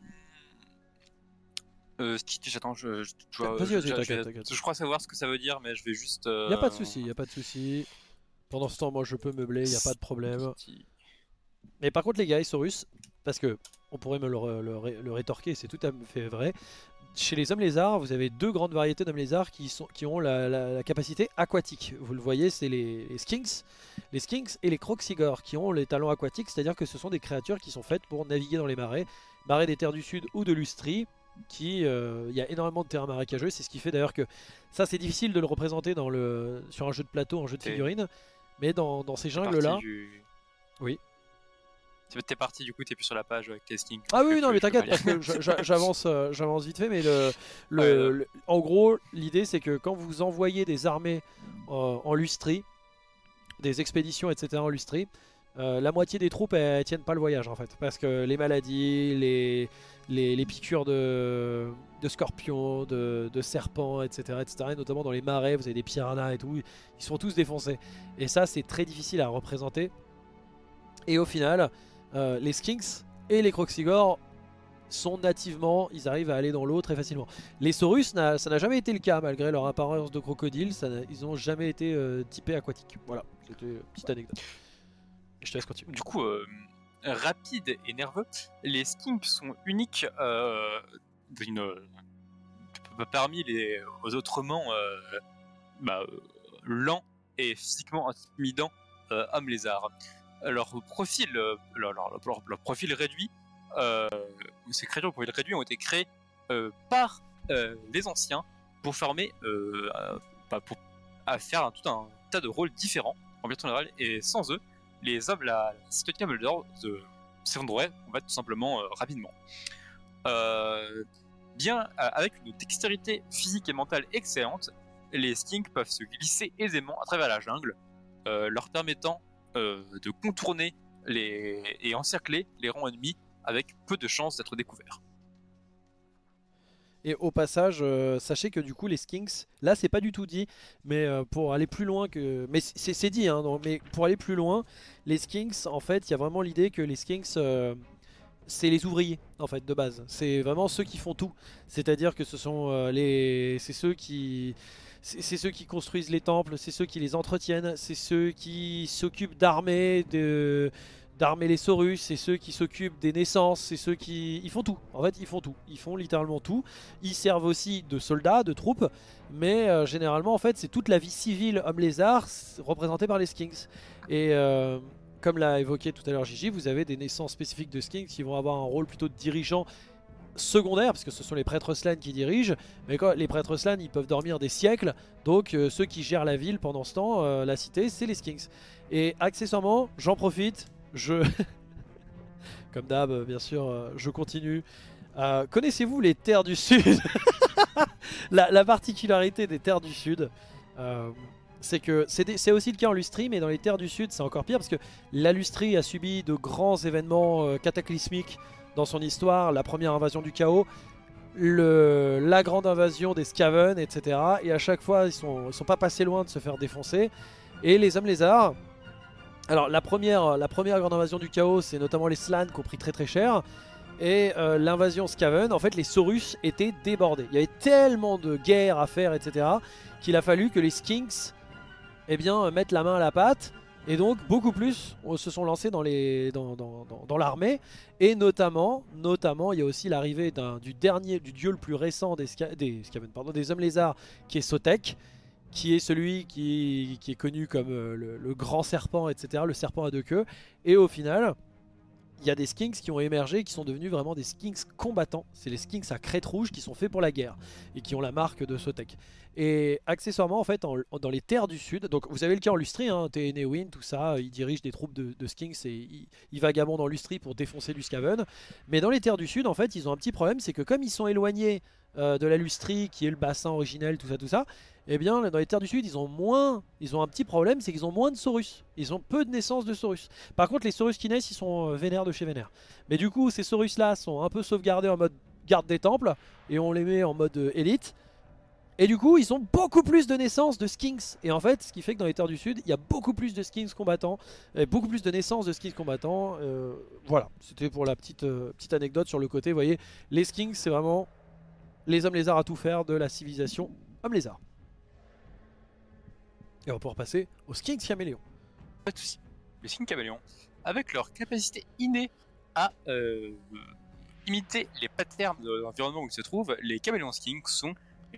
Speaker 2: Euh, j'attends, je, je, je,
Speaker 1: Vas-y, vas-y, t'inquiète,
Speaker 2: t'inquiète. Je crois savoir ce que ça veut dire, mais je vais juste. Euh...
Speaker 1: Y a pas de souci, y a pas de souci. Pendant ce temps, moi je peux meubler, y a pas de problème. Mais par contre, les gars, Saurus, parce que on pourrait me le, le, le rétorquer, c'est tout à fait vrai. Chez les hommes lézards, vous avez deux grandes variétés d'hommes lézards qui, sont, qui ont la, la, la capacité aquatique. Vous le voyez, c'est les, les skinks, les skinks et les croxigores qui ont les talons aquatiques, c'est-à-dire que ce sont des créatures qui sont faites pour naviguer dans les marais, marais des terres du sud ou de l'Ustrie. Qui, euh, il y a énormément de terrains marécageux, c'est ce qui fait d'ailleurs que ça c'est difficile de le représenter dans le, sur un jeu de plateau, en jeu de figurines, mais dans, dans ces jungles là, du... oui.
Speaker 2: T'es parti du coup, t'es plus sur la page avec tes skins.
Speaker 1: Ah oui, non mais t'inquiète parce que j'avance euh, j'avance vite fait, mais le, le, ouais, le, en gros l'idée c'est que quand vous envoyez des armées euh, en lustrie, des expéditions et cetera en lustrie, euh, la moitié des troupes elles, elles tiennent pas le voyage en fait, parce que les maladies, les, les, les piqûres de, de scorpions, de, de serpents, et cetera, et cetera. Et notamment dans les marais, vous avez des piranhas et tout, ils sont tous défoncés. Et ça c'est très difficile à représenter. Et au final, euh, les skinks et les croxigores sont nativement, ils arrivent à aller dans l'eau très facilement. Les Saurus, ça n'a jamais été le cas, malgré leur apparence de crocodile, ça ils n'ont jamais été euh, typés aquatiques. Voilà, c'était une petite anecdote. Et je te laisse continuer.
Speaker 2: Du coup, euh, rapide et nerveux, les skinks sont uniques euh, une, parmi les autrement euh, bah, lents et physiquement intimidants euh, hommes lézards. Leur profil, leur, leur, leur, leur profil réduit, euh, ces créatures au profil réduit ont été créées euh, par euh, les anciens pour former, euh, à, pour, à faire un, tout un tas de rôles différents en version générale, et sans eux, les hommes, la, la citoyenneté Dumbledore s'effondrerait en fait, tout simplement euh, rapidement. Euh, bien, euh, avec une dextérité physique et mentale excellente, les skinks peuvent se glisser aisément à travers la jungle, euh, leur permettant Euh, de contourner les... et encercler les rangs ennemis avec peu de chances d'être découverts.
Speaker 1: Et au passage, euh, sachez que du coup les skinks, là c'est pas du tout dit, mais euh, pour aller plus loin que... Mais c'est dit, hein, non, mais pour aller plus loin, les skinks, en fait, il y a vraiment l'idée que les skinks, euh, c'est les ouvriers, en fait, de base. C'est vraiment ceux qui font tout. C'est-à-dire que ce sont euh, les... C'est ceux qui... C'est ceux qui construisent les temples, c'est ceux qui les entretiennent, c'est ceux qui s'occupent d'armer, de d'armer les Saurus, c'est ceux qui s'occupent des naissances, c'est ceux qui... Ils font tout, en fait ils font tout, ils font littéralement tout. Ils servent aussi de soldats, de troupes, mais euh, généralement en fait c'est toute la vie civile homme lézard représentée par les skinks. Et euh, comme l'a évoqué tout à l'heure Gigi, vous avez des naissances spécifiques de skinks qui vont avoir un rôle plutôt de dirigeant secondaire, parce que ce sont les prêtres Slann qui dirigent, mais quand les prêtres Slann ils peuvent dormir des siècles, donc euh, ceux qui gèrent la ville pendant ce temps, euh, la cité, c'est les skinks. Et accessoirement, j'en profite, je... comme d'hab, bien sûr, euh, je continue. Euh, Connaissez-vous les terres du Sud? la, la particularité des terres du Sud, euh, c'est que c'est aussi le cas en Lustrie, mais dans les terres du Sud c'est encore pire, parce que la Lustrie a subi de grands événements euh, cataclysmiques dans son histoire, la première invasion du chaos, le, la grande invasion des Skaven, et cetera. Et à chaque fois, ils sont, ils sont pas passés loin de se faire défoncer. Et les hommes lézards, alors la première, la première grande invasion du chaos, c'est notamment les Slann qui ont pris très très cher. Et euh, l'invasion Skaven, en fait, les Saurus étaient débordés. Il y avait tellement de guerres à faire, et cetera, qu'il a fallu que les skinks, eh bien, mettent la main à la pâte Et donc beaucoup plus se sont lancés dans les dans, dans, dans, dans l'armée. Et notamment, notamment, il y a aussi l'arrivée du dernier, du dieu le plus récent des, des, pardon, des hommes lézards, qui est Sotek, qui est celui qui, qui est connu comme le, le grand serpent, et cetera. Le serpent à deux queues. Et au final, il y a des skinks qui ont émergé et qui sont devenus vraiment des skinks combattants. C'est les skinks à crête rouge qui sont faits pour la guerre et qui ont la marque de Sotek. Et accessoirement, en fait, en, dans les terres du sud, donc vous avez le cas en Lustrie, hein, Ténéwin, tout ça, il dirige des troupes de, de skinks et il, il vagabonde en Lustrie pour défoncer Luskaven. Mais dans les terres du sud, en fait, ils ont un petit problème, c'est que comme ils sont éloignés euh, de la Lustrie, qui est le bassin originel, tout ça, tout ça, eh bien, dans les terres du sud, ils ont moins, ils ont un petit problème, c'est qu'ils ont moins de Saurus. Ils ont peu de naissances de Saurus. Par contre, les Saurus qui naissent, ils sont euh, vénères de chez vénère. Mais du coup, ces Saurus-là sont un peu sauvegardés en mode garde des temples, et on les met en mode euh, élite. Et du coup, ils ont beaucoup plus de naissances de skinks. Et en fait, ce qui fait que dans les terres du sud, il y a beaucoup plus de skinks combattants, et beaucoup plus de naissances de skinks combattants. Euh, voilà, c'était pour la petite, euh, petite anecdote sur le côté. Vous voyez, les skinks, c'est vraiment les hommes lézards à tout faire de la civilisation homme lézard. Et on va pouvoir passer aux skinks caméléons.
Speaker 2: Pas de soucis. Les skinks caméléons, avec leur capacité innée à euh, imiter les patterns de l'environnement où ils se trouvent, les caméléons skinks sont...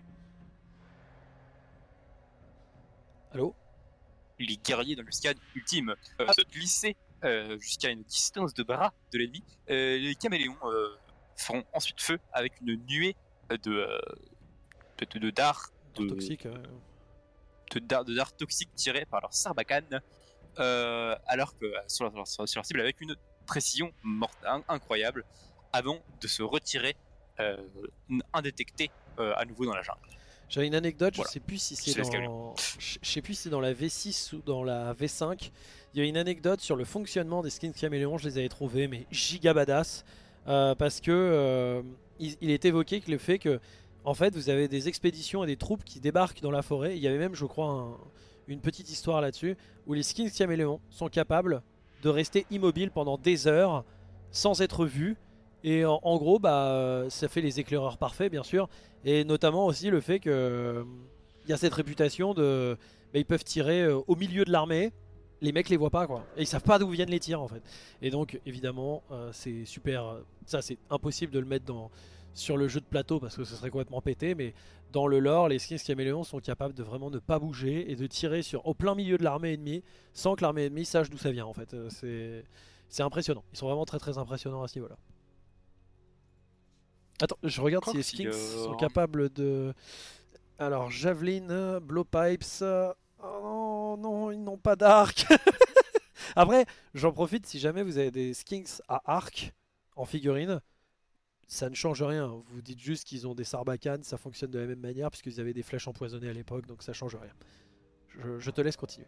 Speaker 1: Allô?
Speaker 2: Les guerriers dans le scan ultime. Euh, se glisser euh, jusqu'à une distance de bras de l'ennemi, euh, les caméléons euh, feront ensuite feu avec une nuée de, euh, de, de dards de,
Speaker 1: toxiques. Euh...
Speaker 2: de dards de dards toxiques tirés par leur sarbacane, euh, alors que sur leur, sur, sur leur cible avec une précision morte, incroyable, avant de se retirer euh, indétectés euh, à nouveau dans la jungle.
Speaker 1: J'avais une anecdote,
Speaker 2: voilà.
Speaker 1: je sais plus si c'est dans... je sais plus si c'est dans la V six ou dans la V cinq. Il y a une anecdote sur le fonctionnement des skins caméléons, je les avais trouvés mais giga badass. Euh, parce que euh, il, il est évoqué que le fait que en fait vous avez des expéditions et des troupes qui débarquent dans la forêt. Il y avait même je crois un, une petite histoire là-dessus où les skins caméléons sont capables de rester immobiles pendant des heures sans être vus. Et en, en gros bah ça fait les éclaireurs parfaits bien sûr. Et notamment aussi le fait que il y a cette réputation de bah, ils peuvent tirer euh, au milieu de l'armée. Les mecs les voient pas quoi. Et ils savent pas d'où viennent les tirs en fait. Et donc évidemment euh, c'est super. Ça c'est impossible de le mettre dans, sur le jeu de plateau parce que ce serait complètement pété. Mais dans le lore, les skins caméléons sont capables de vraiment ne pas bouger et de tirer sur, au plein milieu de l'armée ennemie sans que l'armée ennemie sache d'où ça vient en fait. Euh, c'est impressionnant. Ils sont vraiment très très impressionnants à ce niveau là. Attends, je regarde si les skins sont capables de... Alors, Javelin, Blowpipes... Oh non, non, ils n'ont pas d'arc. Après, j'en profite, si jamais vous avez des skinks à arc en figurine, ça ne change rien. Vous dites juste qu'ils ont des sarbacanes, ça fonctionne de la même manière, puisqu'ils avaient des flèches empoisonnées à l'époque, donc ça change rien. Je, je te laisse continuer.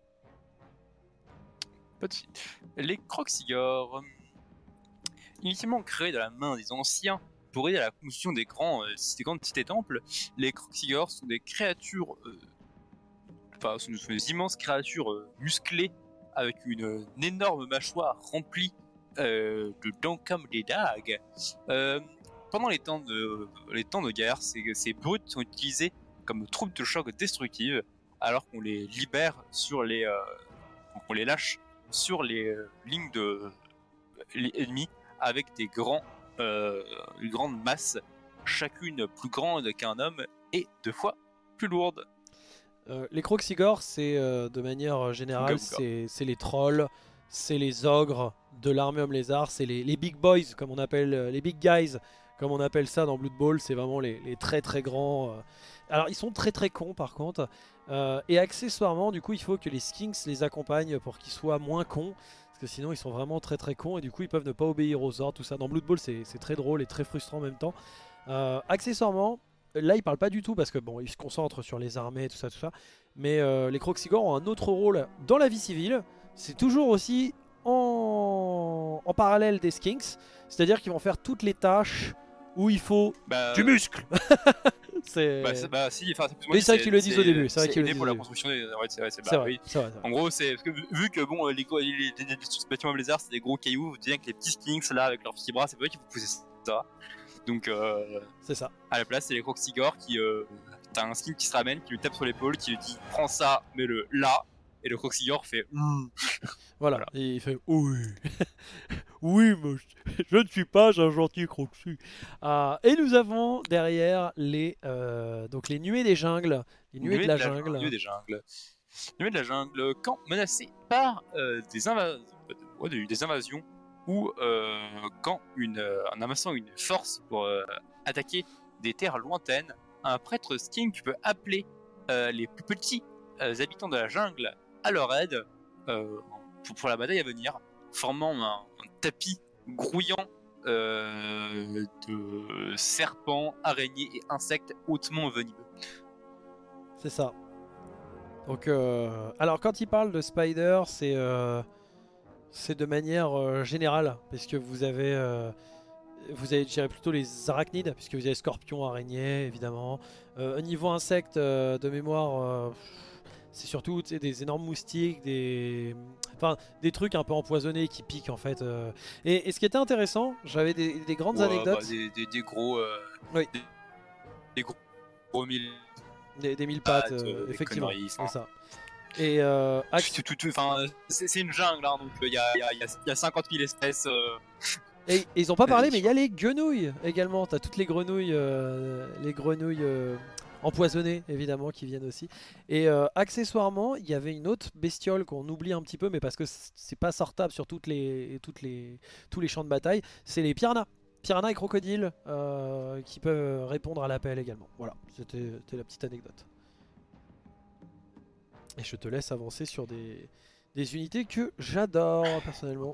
Speaker 2: Pas de suite. Les Kroxigors, initialement créés de la main des anciens, pour aider à la construction des grands, euh, des grandes cités-temples, les Kroxigors sont des créatures, euh, enfin, sont, sont des immenses créatures euh, musclées avec une, une énorme mâchoire remplie euh, de dents comme des dagues. Euh, pendant les temps de, les temps de guerre, ces, ces brutes sont utilisées comme troupes de choc destructives, alors qu'on les libère sur les, euh, qu'on les lâche sur les euh, lignes de les ennemis avec des grands Euh, une grande masse, chacune plus grande qu'un homme et deux fois plus lourde.
Speaker 1: Euh, les Kroxigors, c'est euh, de manière générale, c'est les trolls, c'est les ogres de l'armée homme lézard, c'est les, les big boys, comme on appelle, euh, les big guys, comme on appelle ça dans Blood Bowl, c'est vraiment les, les très très grands. Euh... Alors ils sont très très cons par contre, euh, et accessoirement du coup il faut que les skinks les accompagnent pour qu'ils soient moins cons. Parce que sinon ils sont vraiment très très cons et du coup ils peuvent ne pas obéir aux ordres, tout ça. Dans Blood Bowl c'est très drôle et très frustrant en même temps. Euh, accessoirement, là ils parlent pas du tout parce que bon ils se concentrent sur les armées, tout ça, tout ça. Mais euh, les Kroxigors ont un autre rôle dans la vie civile. C'est toujours aussi en, en parallèle des skinks. C'est-à-dire qu'ils vont faire toutes les tâches où il faut
Speaker 2: bah,
Speaker 1: du muscle.
Speaker 2: C'est bah, bah, si, enfin,
Speaker 1: c'est vrai qu'ils le disent au début. C'est vrai qu'ils le disent
Speaker 2: pour
Speaker 1: au
Speaker 2: la
Speaker 1: début.
Speaker 2: construction des... ouais, c'est vrai, c'est
Speaker 1: bah,
Speaker 2: vrai,
Speaker 1: oui. vrai, vrai.
Speaker 2: En gros, c'est parce que vu que bon, les, gros, les, les, les, les bâtiments blizzard c'est des gros cailloux, vous dites bien que les petits skinks là avec leurs petits bras, c'est pas eux qui vous poussez ça. Donc, euh,
Speaker 1: c'est ça.
Speaker 2: À la place, c'est les Kroxigors qui. Euh, T'as un skin qui se ramène, qui lui tape sur l'épaule, qui lui dit prends ça, mets-le là, et le Croxillor fait Ouh.
Speaker 1: Voilà,
Speaker 2: Voilà.
Speaker 1: et il fait oui, oui, mais je, je ne suis pas un gentil Croxy. Ah, et nous avons derrière les euh, donc les nuées des jungles, les nuées de
Speaker 2: Nuée
Speaker 1: la
Speaker 2: de la jungle,
Speaker 1: jungle.
Speaker 2: nuée des jungles. Nuée de la jungle, quand menacée par euh, des, inva- ouais, des, des invasions ou euh, quand une, euh, en amassant une force pour euh, attaquer des terres lointaines, un prêtre skink peut appeler euh, les plus petits euh, habitants de la jungle à leur aide euh, pour, pour la bataille à venir, formant un, un tapis grouillant euh, de serpents, araignées et insectes hautement venimeux.
Speaker 1: C'est ça. Donc, euh, alors quand il parle de spider, c'est euh, c'est de manière euh, générale, puisque vous avez euh, vous avez, je dirais plutôt les arachnides, puisque vous avez scorpions, araignées, évidemment. Euh, au niveau insectes, euh, de mémoire, euh, c'est surtout tu sais, des énormes moustiques, des, enfin, des trucs un peu empoisonnés qui piquent en fait. euh. Et, et ce qui était intéressant, j'avais des, des grandes
Speaker 2: Ouais, bah,
Speaker 1: anecdotes,
Speaker 2: des, des, des gros, euh,
Speaker 1: oui,
Speaker 2: des, des gros, gros mille
Speaker 1: des, des mille pattes,
Speaker 2: pattes,
Speaker 1: euh,
Speaker 2: euh, des
Speaker 1: effectivement,
Speaker 2: conneries.
Speaker 1: c'est
Speaker 2: Enfin,
Speaker 1: ça. Et euh, Axe-
Speaker 2: tout, tout, tout, enfin, c'est c'est une jungle, hein, donc il y, a, y, a, y, a, y a cinquante mille espèces. Euh,
Speaker 1: et, et ils ont pas parlé, mais il y a
Speaker 2: différentes.
Speaker 1: les guenouilles également. T'as toutes les grenouilles, euh, les grenouilles euh, empoisonnées évidemment qui viennent aussi. Et euh, accessoirement, il y avait une autre bestiole qu'on oublie un petit peu, mais parce que c- c'est pas sortable sur toutes les, toutes les, tous les champs de bataille, c'est les piranhas. Piranhas et crocodiles euh, qui peuvent répondre à l'appel également. Voilà, c'était c'était la petite anecdote. Et je te laisse avancer sur des, des unités que j'adore personnellement.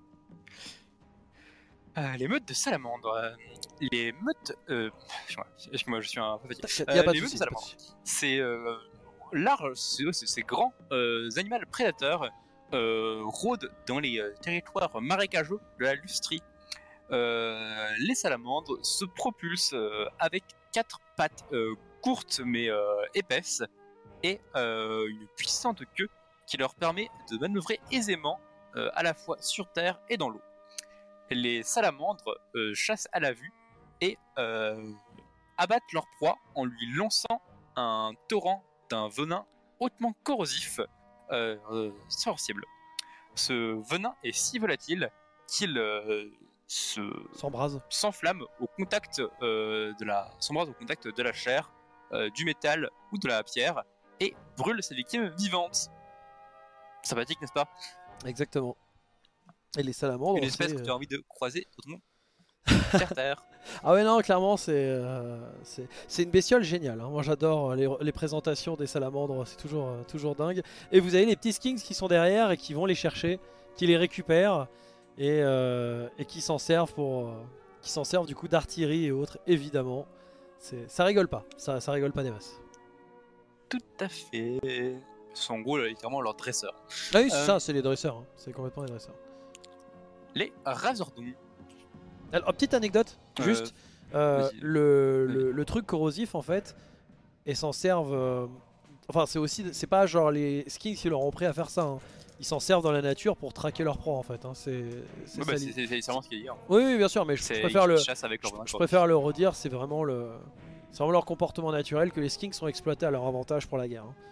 Speaker 2: Euh, les meutes de salamandre. euh, les meutes. Euh, excuse-moi, excuse-moi, je suis un peu fatigué.
Speaker 1: T'inquiète, y a
Speaker 2: Euh,
Speaker 1: pas de
Speaker 2: les meutes
Speaker 1: souci.
Speaker 2: de
Speaker 1: Y a pas de
Speaker 2: salamandre,
Speaker 1: souci.
Speaker 2: c'est euh, large, c'est c'est- c'est grands euh, animaux prédateurs euh, rôdent dans les euh, territoires marécageux de la Lustrie. Euh, les salamandres se propulsent euh, avec quatre pattes euh, courtes mais euh, épaisses et euh, une puissante queue qui leur permet de manœuvrer aisément euh, à la fois sur terre et dans l'eau. Les salamandres euh, chassent à la vue et euh, abattent leur proie en lui lançant un torrent d'un venin hautement corrosif euh, euh, sensible. Ce venin est si volatile qu'il euh, se
Speaker 1: S'embrase.
Speaker 2: s'enflamme au contact euh, de la s'embrase au contact de la chair, euh, du métal ou de la pierre et brûle ses victimes vivantes. Sympathique, n'est-ce pas?
Speaker 1: Exactement. Et les salamandres,
Speaker 2: Une espèce
Speaker 1: c'est...
Speaker 2: que tu
Speaker 1: euh,
Speaker 2: as envie de croiser dans ton monde. Terre-terre.
Speaker 1: Ah ouais non, clairement c'est euh, c'est c'est une bestiole géniale, hein. Moi j'adore euh, les, les présentations des salamandres, c'est toujours, euh, toujours dingue. Et vous avez les petits skins qui sont derrière et qui vont les chercher, qui les récupèrent et, euh, et qui s'en servent pour... euh, qui s'en servent du coup d'artillerie et autres, évidemment. C'est- Ça rigole pas, ça, ça rigole pas des masses.
Speaker 2: Tout à fait. Ce sont en gros littéralement leurs dresseurs.
Speaker 1: Ah oui c'est
Speaker 2: Euh,
Speaker 1: ça, c'est les dresseurs, hein. C'est complètement les dresseurs.
Speaker 2: Les Razordons.
Speaker 1: Alors, oh, petite anecdote,
Speaker 2: Euh,
Speaker 1: juste, euh,
Speaker 2: vas-y.
Speaker 1: le,
Speaker 2: Vas-y.
Speaker 1: le, le truc corrosif en fait, et s'en servent. euh, Enfin, c'est aussi, c'est pas genre les skins qui leur ont pris à faire ça, hein. Ils s'en servent dans la nature pour traquer leur proie en fait, hein. C'est c'est
Speaker 2: Ouais,
Speaker 1: ça
Speaker 2: bah,
Speaker 1: l'idée.
Speaker 2: c'est c'est- c'est vraiment ce qu'il y a à dire.
Speaker 1: Oui, oui, bien sûr, mais je, je
Speaker 2: C'est
Speaker 1: préfère
Speaker 2: ils
Speaker 1: le,
Speaker 2: chassent avec leur venin,
Speaker 1: je
Speaker 2: quoi.
Speaker 1: préfère le redire, c'est vraiment le, c'est vraiment leur comportement naturel que les skins sont exploités à leur avantage pour la guerre, hein.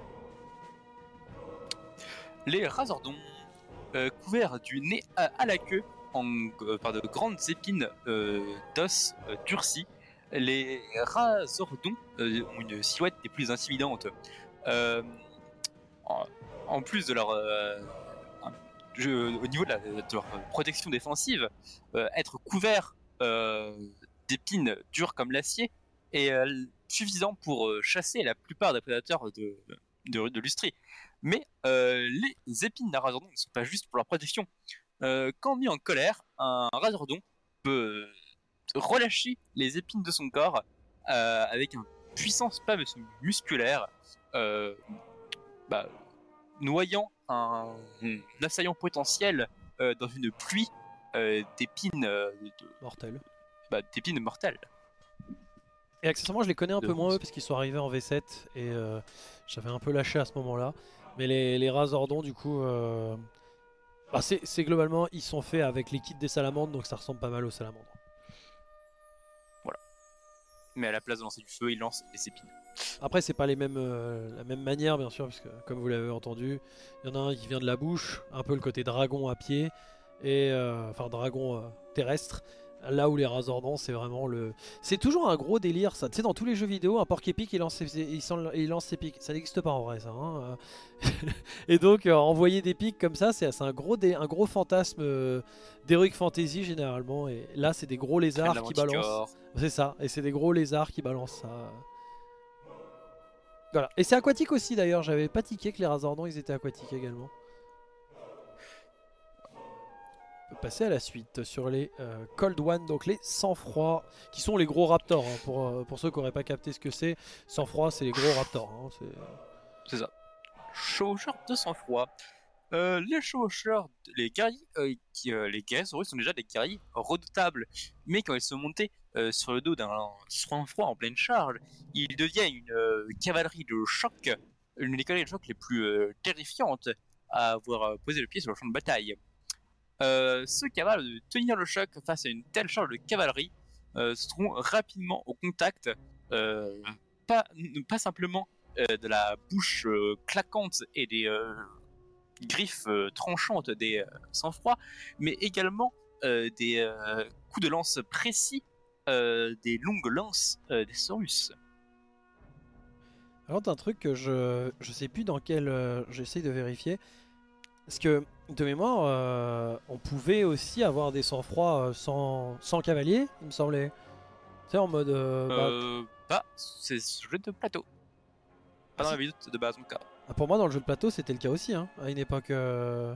Speaker 2: Les Razordons, euh, couverts du nez à, à la queue en, euh, par de grandes épines euh, d'os euh, durcis, les Razordons euh, ont une silhouette des plus intimidantes. Euh, en, en plus de leur, euh, je- au niveau de, la, de leur protection défensive, euh, être couverts euh, d'épines dures comme l'acier est euh, suffisant pour euh, chasser la plupart des prédateurs de, de, de Lustrie. Mais euh, les épines d'un Razordon ne sont pas juste pour leur protection. Euh, quand mis en colère, un Razordon peut relâcher les épines de son corps euh, avec un puissant spasme musculaire, euh, bah, noyant un, un assaillant potentiel euh, dans une pluie euh, d'épines euh, de-
Speaker 1: Mortel.
Speaker 2: bah, d'épines mortelles.
Speaker 1: Et accessoirement, je les connais un
Speaker 2: De
Speaker 1: peu moins
Speaker 2: ronces.
Speaker 1: eux parce qu'ils sont arrivés en V sept et euh, j'avais un peu lâché à ce moment-là. Mais les, les Razordons, du coup, euh, bah, c'est c'est globalement, ils sont faits avec les kits des salamandres, donc ça ressemble pas mal aux salamandres.
Speaker 2: Mais à la place de lancer du feu, il lance des épines.
Speaker 1: Après, c'est pas les mêmes, euh, la même manière, bien sûr, parce que comme vous l'avez entendu, il y en a un qui vient de la bouche, un peu le côté dragon à pied, et euh, enfin dragon euh, terrestre. Là où les Razordons, c'est vraiment le. C'est toujours un gros délire, ça. Tu sais, dans tous les jeux vidéo, un porc épic, il lance ses, il sent- il lance ses pics. Ça n'existe pas en vrai, ça. Hein. Et donc, euh, envoyer des pics comme ça, c'est c'est un gros, dé- un gros fantasme euh, d'Heroic Fantasy généralement. Et là, c'est des gros
Speaker 2: Traîne la
Speaker 1: lézards qui balancent.
Speaker 2: manticore.
Speaker 1: C'est ça, et c'est des gros lézards qui balancent ça. Voilà. Et c'est aquatique aussi d'ailleurs, j'avais pas tiqué que les Razordons ils étaient aquatiques également. On peut passer à la suite sur les euh, Cold One, donc les sang-froid, qui sont les gros raptors, hein, pour, euh, pour ceux qui n'auraient pas capté ce que c'est. Sang-froid c'est les gros raptors. Hein, c'est-
Speaker 2: C'est ça. Chevaucheurs de sang-froid. Euh, les chevaucheurs, les guerriers, euh, qui, euh, les guerriers saurisses sont déjà des guerriers redoutables, mais quand ils sont montés euh, sur le dos d'un sang-froid en pleine charge, ils deviennent une euh, cavalerie de choc, une des cavaleries de choc les plus euh, terrifiantes à avoir euh, posé le pied sur le champ de bataille. Euh, ceux capables de tenir le choc face à une telle charge de cavalerie euh, seront rapidement au contact, euh, pas, pas simplement euh, de la bouche euh, claquante et des euh, griffes euh, tranchantes des euh, sang-froid, mais également euh, des euh, coups de lance précis, euh, des longues lances euh, des Saurus.
Speaker 1: Alors, un truc que je je sais plus dans quel. Euh, J'essaye de vérifier. Parce que de mémoire, euh, on pouvait aussi avoir des sang-froid euh, sans, sans cavalier, il me semblait. Tu sais, en mode. euh, bah,
Speaker 2: Euh, bah, c'est ce jeu de plateau.
Speaker 1: ah,
Speaker 2: Pas dans
Speaker 1: si.
Speaker 2: la vidéo de base en tout cas.
Speaker 1: Ah, pour moi, dans le jeu de plateau, c'était le cas aussi, hein, à une époque. euh,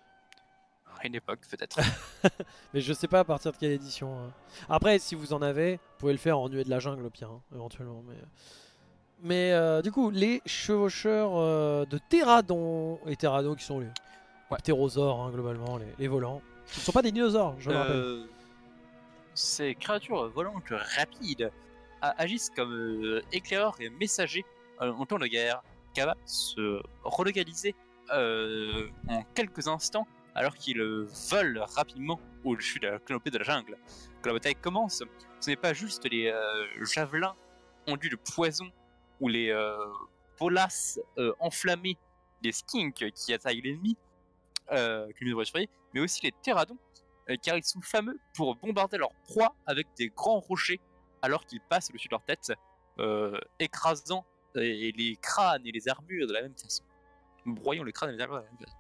Speaker 2: À une époque peut-être.
Speaker 1: Mais je sais pas à partir de quelle édition. euh. Après, si vous en avez, vous pouvez le faire en nuée de la jungle au pire, hein, éventuellement. Mais, mais euh, du coup, les chevaucheurs euh, de Pteradon. Et Pteradon qui sont les, les
Speaker 2: Ouais.
Speaker 1: ptérosaures, hein, globalement, les, les volants. Ce ne sont pas des dinosaures, je le rappelle.
Speaker 2: Euh, ces créatures volantes rapides a- agissent comme euh, éclaireurs et messagers euh, en temps de guerre, capables de se relocaliser euh, en quelques instants alors qu'ils euh, volent rapidement au-dessus de la canopée de la jungle. Quand la bataille commence, ce n'est pas juste les euh, javelins enduits de poison ou les euh, bolasses euh, enflammées des skinks qui attaquent l'ennemi, euh, que nous devrions surveiller, mais aussi les pteradons, euh, car ils sont fameux pour bombarder leur proie avec des grands rochers alors qu'ils passent au-dessus de leur tête, euh, écrasant euh, les crânes et les armures de la même façon. Broyant les crânes et les armures de la même façon.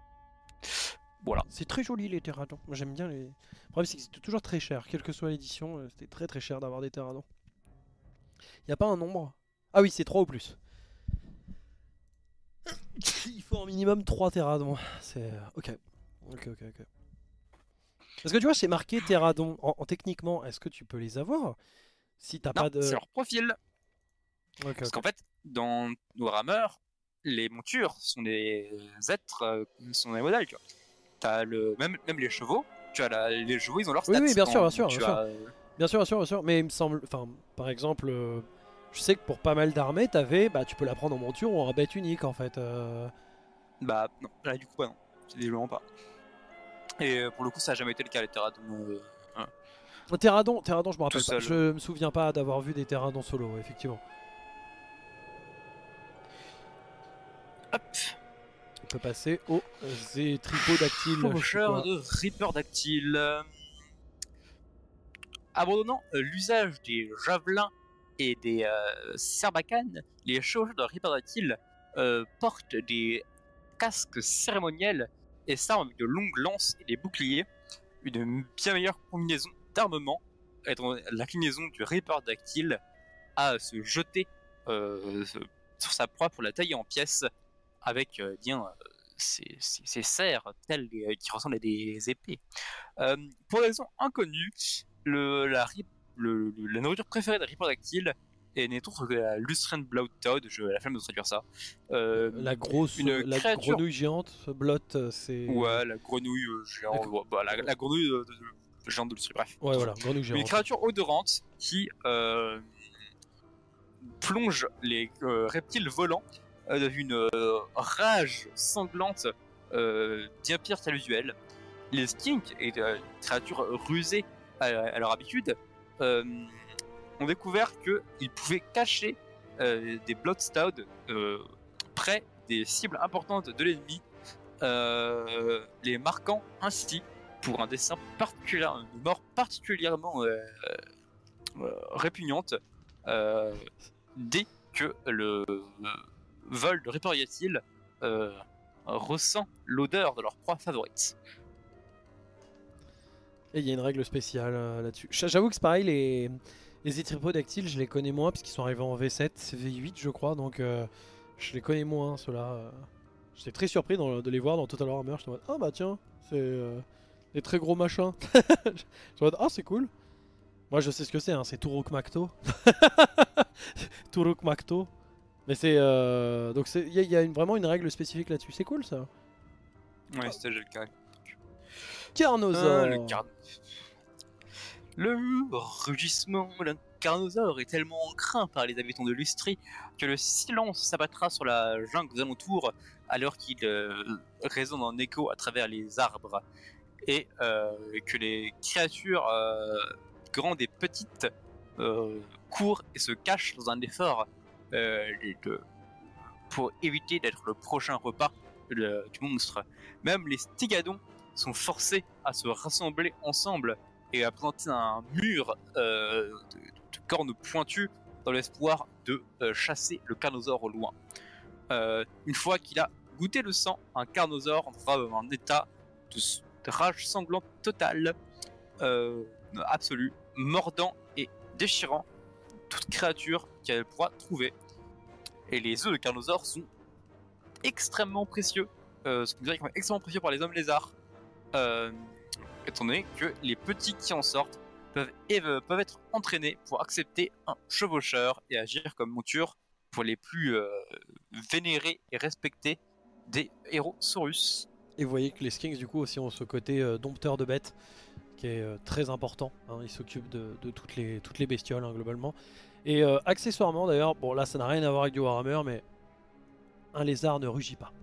Speaker 2: Voilà.
Speaker 1: C'est très joli les Pteradons. Moi j'aime bien les. Le problème c'est que c'était toujours très cher, quelle que soit l'édition, euh, c'était très très cher d'avoir des Pteradons. Y a pas un nombre? Ah oui, c'est trois ou plus. Il faut un minimum trois Pteradons. C'est. euh, Ok. Ok, ok, ok. Parce que tu vois, c'est marqué Pteradon. En, en techniquement, est-ce que tu peux les avoir si t'as
Speaker 2: Non,
Speaker 1: pas de.
Speaker 2: c'est leur profil.
Speaker 1: Ok,
Speaker 2: Parce
Speaker 1: ok.
Speaker 2: qu'en fait, dans Warhammer, les montures sont des êtres, euh, sont des modèles, tu vois. T'as le, même, même les chevaux, tu as la, les chevaux, ils ont leurs
Speaker 1: Oui,
Speaker 2: stats.
Speaker 1: oui, bien sûr,
Speaker 2: Quand
Speaker 1: bien sûr,
Speaker 2: tu
Speaker 1: bien sûr.
Speaker 2: as,
Speaker 1: Bien sûr, bien sûr, bien sûr. Mais il me semble. Enfin, par exemple, euh, je sais que pour pas mal d'armées, t'avais. Bah, tu peux la prendre en monture ou en bête unique en fait. euh.
Speaker 2: Bah non, là du coup bah non, c'est visiblement pas. Et euh, pour le coup ça a jamais été le cas les Terradons. Euh, hein.
Speaker 1: Pteradon, Pteradon, je me rappelle
Speaker 2: Tout
Speaker 1: pas.
Speaker 2: seul.
Speaker 1: Je me souviens pas d'avoir vu des Pteradons solo, effectivement.
Speaker 2: Hop,
Speaker 1: On peut passer aux euh, tripodactyles.
Speaker 2: chevaucheur de Reaper dactyle. Euh, abandonnant euh, l'usage des javelins et des euh, serbacanes, les chevaucheurs de Reaper dactyle euh, portent des casques cérémoniels et s'arment avec de longues lances et des boucliers, une bien meilleure combinaison d'armement, étant l'inclinaison du Reaper dactyle à se jeter euh, sur sa proie pour la tailler en pièces avec euh, bien euh, ses, ses, ses serres telles les, qui ressemblent à des épées. Euh, pour des raisons inconnues, le, la, rip- le, le- la nourriture préférée des Reaper dactyle n'est autre que la Lustrine Blood Toad, je la flemme de traduire ça. Euh,
Speaker 1: La grosse,
Speaker 2: une
Speaker 1: la
Speaker 2: créature-
Speaker 1: grenouille géante, Blot, c'est.
Speaker 2: Ouais, la grenouille euh, géante,
Speaker 1: D'accord.
Speaker 2: ouais, bah, la, la grenouille euh, de- de- géante de Lustrine, bref.
Speaker 1: Ouais, voilà, grenouille
Speaker 2: Une
Speaker 1: géante.
Speaker 2: créature odorante qui euh, plonge les euh, reptiles volants euh, dans une euh, rage sanglante euh, bien pire qu'à l'usuel. Les skinks, et euh, créatures rusées à, à leur habitude, euh, ont découvert qu'ils pouvaient cacher euh, des Bloodstoud euh, près des cibles importantes de l'ennemi, euh, les marquant ainsi pour un dessin particulier, une mort particulièrement euh, euh, répugnante euh, dès que le euh, vol de Reaper Yatsil euh, ressent l'odeur de leur proie favorite.
Speaker 1: Et il y a une règle spéciale euh, là-dessus. J'avoue que c'est pareil, les, les étripodactyles, je les connais moins parce qu'ils sont arrivés en V sept, V huit je crois, donc euh, je les connais moins ceux-là. Euh. J'étais très surpris dans, de les voir dans Total War Hammer, j'étais en mode ah bah tiens, c'est euh, des très gros machins. J'étais en mode ah c'est cool. Moi je sais ce que c'est, hein, c'est Turok Makto. Turok Makto. Mais c'est euh, donc il y, y a une, vraiment une règle spécifique là-dessus, c'est cool ça.
Speaker 2: Ouais, c'était le cas.
Speaker 1: Carnosaur.
Speaker 2: Ah, le, car... le rugissement d'un carnosaure est tellement craint par les habitants de Lustri que le silence s'abattra sur la jungle aux alentours alors qu'il euh, résonne en écho à travers les arbres et euh, que les créatures euh, grandes et petites euh, courent et se cachent dans un effort euh, de... pour éviter d'être le prochain repas de... du monstre. Même les Stygadons sont forcés à se rassembler ensemble et à planter un mur euh, de, de cornes pointues dans l'espoir de euh, chasser le carnosaure au loin. Euh, une fois qu'il a goûté le sang, un carnosaure entrera dans un état de, de rage sanglante totale, euh, absolue, mordant et déchirant toute créature qu'elle pourra trouver. Et les œufs de carnosaure sont extrêmement précieux, euh, ce qui veut dire qu'ils sont extrêmement précieux par les hommes lézards. Euh, étant donné que les petits qui en sortent peuvent, peuvent être entraînés pour accepter un chevaucheur et agir comme monture pour les plus euh, vénérés et respectés des héros Saurus.
Speaker 1: Et vous voyez que les Skinks du coup aussi ont ce côté euh, dompteur de bêtes qui est euh, très important, hein. Ils s'occupent de, de toutes, les, toutes les bestioles hein, globalement. Et euh, accessoirement d'ailleurs, bon là ça n'a rien à voir avec du Warhammer, mais un lézard ne rugit pas.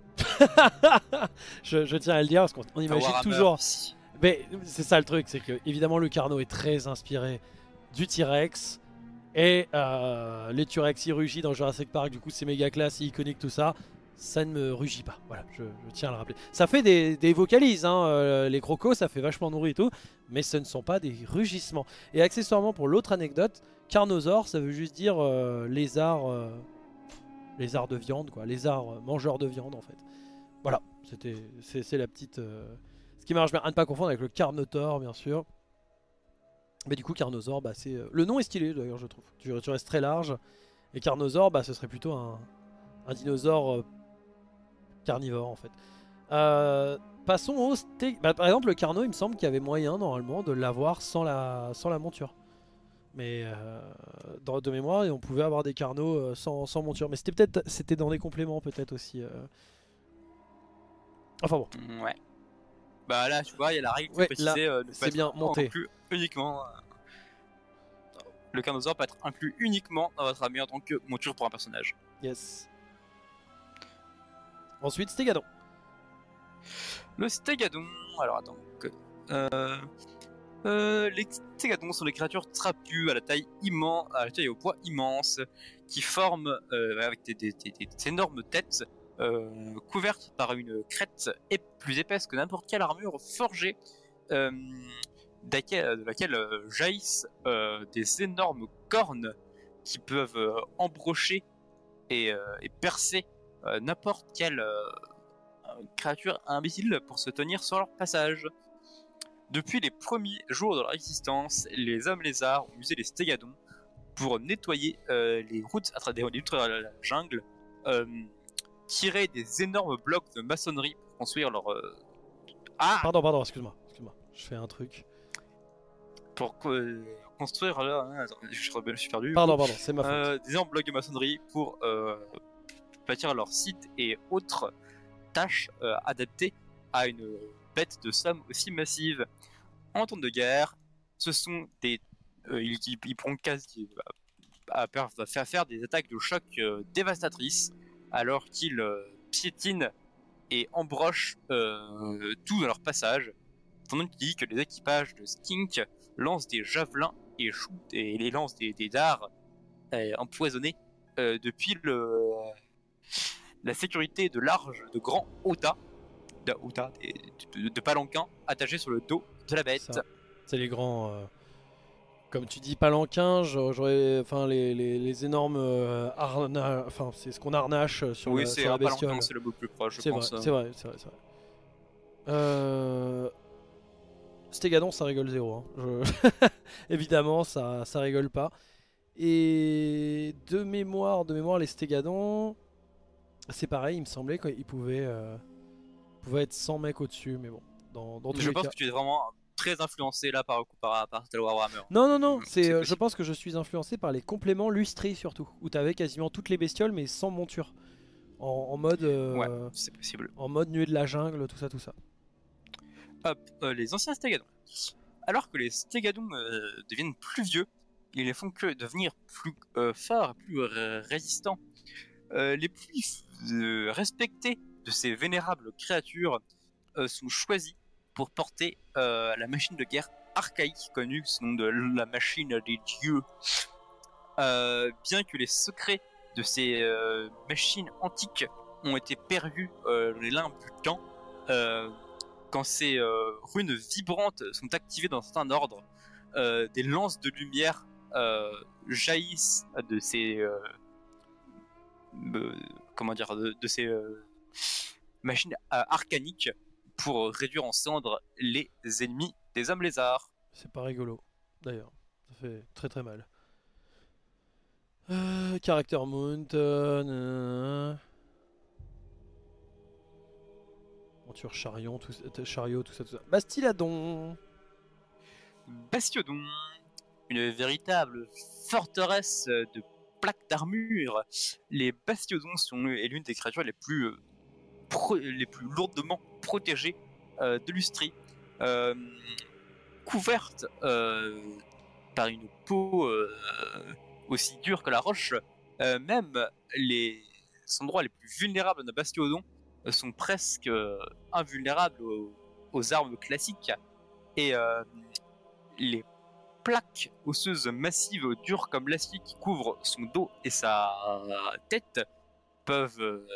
Speaker 1: je, je tiens à le dire parce qu'on imagine toujours. Mais c'est ça le truc, c'est que évidemment le Carno est très inspiré du T-Rex et euh, les T-Rex ils rugissent dans Jurassic Park, du coup c'est méga classe, c'est iconique tout ça. Ça ne me rugit pas, voilà, je, je tiens à le rappeler. Ça fait des, des vocalises, hein, euh, les crocos, ça fait vachement nourri et tout, mais ce ne sont pas des rugissements. Et accessoirement pour l'autre anecdote, Carnosaure ça veut juste dire euh, lézard, euh, lézard de viande, quoi, lézard euh, mangeur de viande en fait. Voilà, c'était c'est la petite... Euh... Ce qui marche bien, à ne pas confondre avec le Carnotaur bien sûr. Mais du coup Carnosaure, bah, c'est... Le nom est stylé d'ailleurs je trouve. Tu, tu restes très large. Et Carnosaure, bah, ce serait plutôt un, un dinosaure euh, carnivore en fait. Euh, passons au sté... Bah, par exemple le Carno, il me semble qu'il y avait moyen normalement de l'avoir sans la, sans la monture. Mais euh, dans, de mémoire, on pouvait avoir des Carnos euh, sans, sans monture. Mais c'était peut-être c'était dans des compléments peut-être aussi. Euh... Enfin bon.
Speaker 2: Ouais. Bah là, tu vois, il y a la règle qui
Speaker 1: ouais,
Speaker 2: précisait euh, ne pas être
Speaker 1: bien monté.
Speaker 2: inclus uniquement. Euh, le carnosaure peut être inclus uniquement dans votre armée en tant que monture pour un personnage.
Speaker 1: Yes. Ensuite, Stégadon.
Speaker 2: Le Stégadon. Alors attends. Euh, euh, les Stégadons sont des créatures trapues à la taille immense, à la taille et au poids immense, qui forment euh, avec des, des, des, des énormes têtes. Euh, couverte par une crête plus épaisse que n'importe quelle armure forgée, euh, de laquelle euh, jaillissent euh, des énormes cornes qui peuvent euh, embrocher et, euh, et percer euh, n'importe quelle euh, créature imbécile pour se tenir sur leur passage. Depuis les premiers jours de leur existence, les hommes lézards ont usé les Stégadons pour nettoyer euh, les routes à travers la jungle, euh, tirer des énormes blocs de maçonnerie pour construire leur... Euh...
Speaker 1: Ah Pardon, pardon, excuse-moi, excuse-moi, je fais un truc.
Speaker 2: Pour euh, construire... Là, hein, attends, je, suis, je suis perdu.
Speaker 1: Pardon, pardon, c'est ma faute.
Speaker 2: Euh, des énormes blocs de maçonnerie pour euh, bâtir leur site et autres tâches euh, adaptées à une bête de somme aussi massive. En temps de guerre, ce sont des... Euh, ils, ils, ils pourront quasi... à, à, à faire des attaques de choc euh, dévastatrices, alors qu'ils euh, piétinent et embrochent euh, tout dans leur passage, tandis dit que les équipages de Skink lancent des javelins et, shoot, et les lancent des, des dards euh, empoisonnés euh, depuis le, la sécurité de large, de grands Ota, de, Ota, de, de, de palanquins attachés sur le dos de la bête.
Speaker 1: C'est les grands, euh, comme tu dis, palanquins, j'aurais, enfin les, les, les énormes euh, harnaches, enfin c'est ce qu'on harnache sur
Speaker 2: oui,
Speaker 1: la, sur la bestiole.
Speaker 2: Oui, c'est le mot plus proche, je
Speaker 1: c'est
Speaker 2: pense.
Speaker 1: Vrai, c'est vrai, c'est vrai, c'est vrai. Euh... Stégadon, ça rigole zéro. Hein. Je... Évidemment, ça, ça rigole pas. Et de mémoire, de mémoire, les Stégadons, c'est pareil, il me semblait qu'ils pouvaient, euh, pouvaient être cent mecs au-dessus, mais bon, dans, dans tous
Speaker 2: je
Speaker 1: les
Speaker 2: pense
Speaker 1: cas.
Speaker 2: que tu es vraiment très influencé là par, par, par Star Warhammer.
Speaker 1: Non, non, non, c'est, euh, je pense que je suis influencé par les compléments Lustri surtout, où tu avais quasiment toutes les bestioles, mais sans monture. En, en mode. Euh,
Speaker 2: ouais, c'est possible.
Speaker 1: En mode nuée de la jungle, tout ça, tout ça.
Speaker 2: Hop, euh, les anciens Stégadons. Alors que les Stégadons euh, deviennent plus vieux, ils ne font que devenir plus euh, forts, plus euh, résistants. Euh, les plus euh, respectés de ces vénérables créatures euh, sont choisis pour porter euh, la machine de guerre archaïque connue sous le nom de la machine des dieux. Euh, bien que les secrets de ces euh, machines antiques ont été perdus euh, les limbes du temps, euh, quand ces euh, runes vibrantes sont activées dans certains ordres, euh, des lances de lumière euh, jaillissent de ces euh, euh, comment dire de, de ces euh, machines euh, arcaniques pour réduire en cendres les ennemis des hommes lézards.
Speaker 1: C'est pas rigolo, d'ailleurs. Ça fait très très mal. Euh, Character Mount. Euh, Monture chariot, tout, chariot, tout ça, tout ça. Bastiladon.
Speaker 2: Bastiodon, une véritable forteresse de plaques d'armure. Les Bastiodons sont l'une des créatures les plus, euh, pro les plus lourdement protégées euh, de l'Ustrie. Euh, couverte euh, par une peau euh, aussi dure que la roche, euh, même les endroits les plus vulnérables d'un Bastiodon euh, sont presque euh, invulnérables aux, aux armes classiques. Et euh, les plaques osseuses massives dures comme l'acier qui couvrent son dos et sa tête peuvent,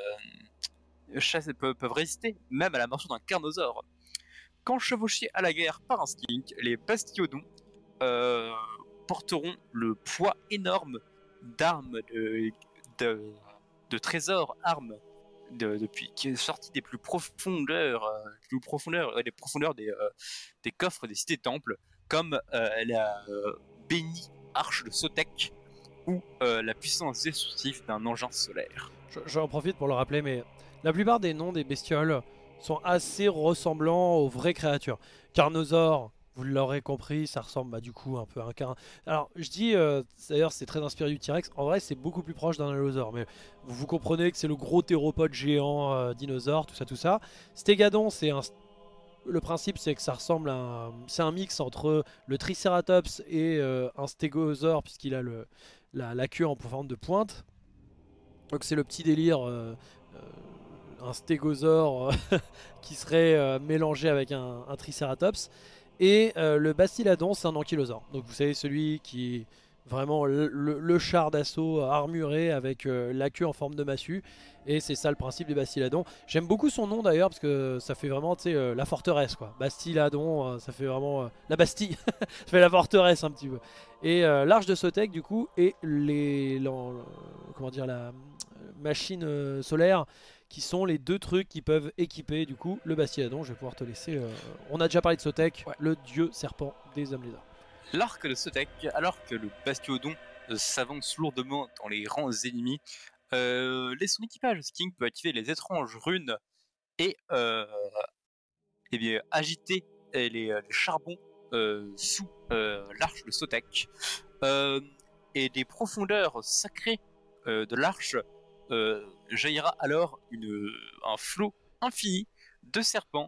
Speaker 2: euh, chasser, peuvent, peuvent résister même à la morsure d'un carnosaure. Quand chevauchés à la guerre par un skink, les Bastiodons euh, porteront le poids énorme d'armes, de, de, de trésors, armes, de, depuis qui est sorti des plus profondeurs, euh, plus profondeurs, euh, des profondeurs des, euh, des coffres des cités-temples, comme euh, la euh, bénie arche de Sotek ou euh, la puissance destructive d'un engin solaire.
Speaker 1: J'en profite pour le rappeler, mais la plupart des noms des bestioles sont assez ressemblants aux vraies créatures. Carnosaure, vous l'aurez compris, ça ressemble bah, du coup un peu à un car. Alors je dis, euh, d'ailleurs c'est très inspiré du T-Rex, en vrai c'est beaucoup plus proche d'un allosaure, mais vous, vous comprenez que c'est le gros théropode géant euh, dinosaure, tout ça, tout ça. Stégadon, c'est un... Le principe c'est que ça ressemble à un... C'est un mix entre le Triceratops et euh, un stégosaure, puisqu'il a le... la, la queue en forme de pointe. Donc c'est le petit délire, euh, euh, un stégosaure qui serait euh, mélangé avec un, un Triceratops. Et euh, le Bastiladon, c'est un ankylosaure. Donc vous savez, celui qui est vraiment le, le, le char d'assaut armuré avec euh, la queue en forme de massue. Et c'est ça le principe des Bastiladons. J'aime beaucoup son nom d'ailleurs parce que ça fait vraiment, tu sais, euh, la forteresse quoi. Bastiladon, euh, ça fait vraiment euh, la Bastille. Ça fait la forteresse un petit peu. Et euh, l'arche de Sotek du coup et les, les comment dire la machine euh, solaire qui sont les deux trucs qui peuvent équiper du coup le Bastiladon. Je vais pouvoir te laisser. Euh... On a déjà parlé de Sotek, ouais. Le dieu serpent des hommes lézards.
Speaker 2: L'arc de Sotek, alors que le Bastiodon euh, s'avance lourdement dans les rangs ennemis, euh, laisse son équipage. Skink peut activer les étranges runes et, euh, et bien, agiter les, les charbons euh, sous euh, l'arche de Sotek. Euh, et des profondeurs sacrées euh, de l'arche euh, jaillira alors une, un flot infini de serpents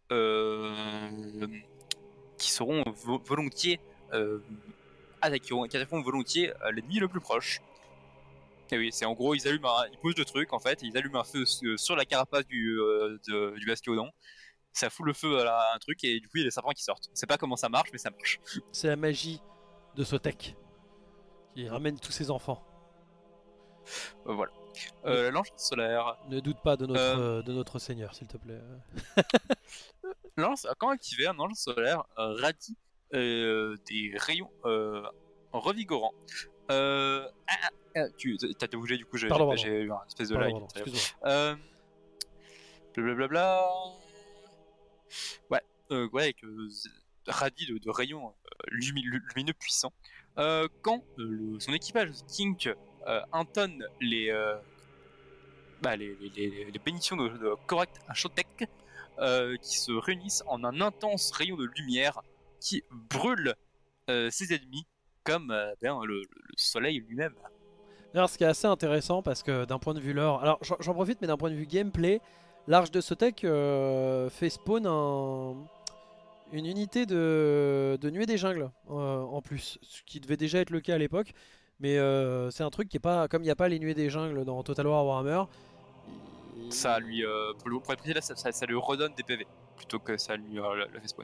Speaker 2: euh, qui seront vo volontiers euh, attaqueront, qui attaqueront volontiers l'ennemi le plus proche. Et oui, c'est en gros, ils allument un, ils posent le truc en fait, ils allument un feu sur la carapace du, euh, de, du Bastiodon. Ça fout le feu à un truc et du coup il y a des serpents qui sortent. On sait pas comment ça marche, mais ça marche.
Speaker 1: C'est la magie de Sotek qui ramène tous ses enfants.
Speaker 2: Euh, voilà. Euh, la lance solaire.
Speaker 1: Ne doute pas de notre,
Speaker 2: Euh,
Speaker 1: euh, de notre seigneur, s'il te plaît.
Speaker 2: lance, quand activé, un lance solaire euh, radie euh, des rayons euh, revigorants. Euh, ah, ah, ah, tu t'as été bougé, du coup, j'ai
Speaker 1: Pardon, pardon.
Speaker 2: j'ai eu un espèce de
Speaker 1: Pardon,
Speaker 2: lag.
Speaker 1: pardon, excuse-moi.
Speaker 2: Euh, blablabla. Ouais, euh, ouais, avec euh, radie de, de rayons euh, lumi- lumineux puissants. Euh, quand euh, le- son équipage Kink euh, intonne les, euh, bah, les, les, les, les bénédictions de, de Correct à Shotek, euh, qui se réunissent en un intense rayon de lumière qui brûle euh, ses ennemis comme euh, ben, le, le soleil lui-même.
Speaker 1: Alors, ce qui est assez intéressant parce que d'un point de vue lore, alors j'en j'en profite, mais d'un point de vue gameplay, l'Arche de Sotek euh, fait spawn un, une unité de, de nuée des jungles euh, en plus, ce qui devait déjà être le cas à l'époque, mais euh, c'est un truc qui est pas, comme il n'y a pas les nuées des jungles dans Total War Warhammer. il-
Speaker 2: Ça lui, euh, pour, le, pour être précis, là, ça, ça, ça lui redonne des P V plutôt que ça lui euh, le fait spawn.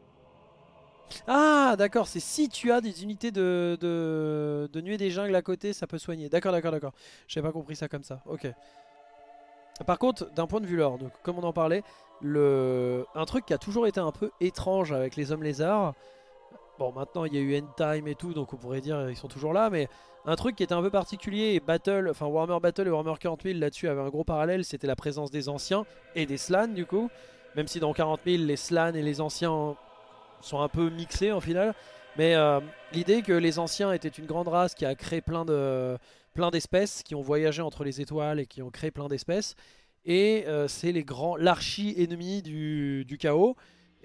Speaker 1: Ah d'accord, c'est si tu as des unités de, de, de nuée des jungles à côté, ça peut soigner. D'accord, d'accord, d'accord. J'avais pas compris ça comme ça, ok. Par contre, d'un point de vue lore, donc comme on en parlait, le... un truc qui a toujours été un peu étrange avec les hommes lézards, bon maintenant il y a eu End Time et tout, donc on pourrait dire ils sont toujours là, mais un truc qui était un peu particulier, et Battle, enfin Warhammer Battle et Warhammer quarante mille là-dessus avaient un gros parallèle, c'était la présence des anciens et des Slans du coup, même si dans quarante mille les Slans et les anciens sont un peu mixés en final, mais euh, l'idée que les anciens étaient une grande race qui a créé plein de... plein d'espèces, qui ont voyagé entre les étoiles et qui ont créé plein d'espèces. Et euh, c'est les grands, l'archi-ennemi du, du chaos.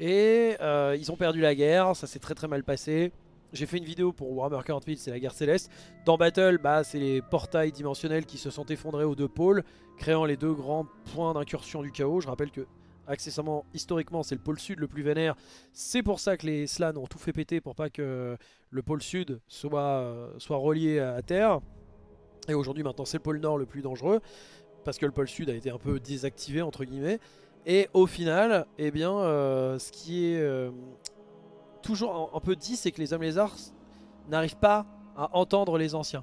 Speaker 1: Et euh, ils ont perdu la guerre, ça s'est très très mal passé. J'ai fait une vidéo pour Warhammer quarante mille, c'est la guerre céleste. Dans Battle, bah, c'est les portails dimensionnels qui se sont effondrés aux deux pôles, créant les deux grands points d'incursion du chaos. Je rappelle que, accessoirement, historiquement, c'est le pôle sud le plus vénère. C'est pour ça que les Slans ont tout fait péter pour pas que le pôle sud soit, euh, soit relié à Terre. Et aujourd'hui, maintenant, c'est le pôle nord le plus dangereux, parce que le pôle sud a été un peu désactivé, entre guillemets. Et au final, eh bien, euh, ce qui est euh, toujours un, un peu dit, c'est que les hommes lézards n'arrivent pas à entendre les anciens.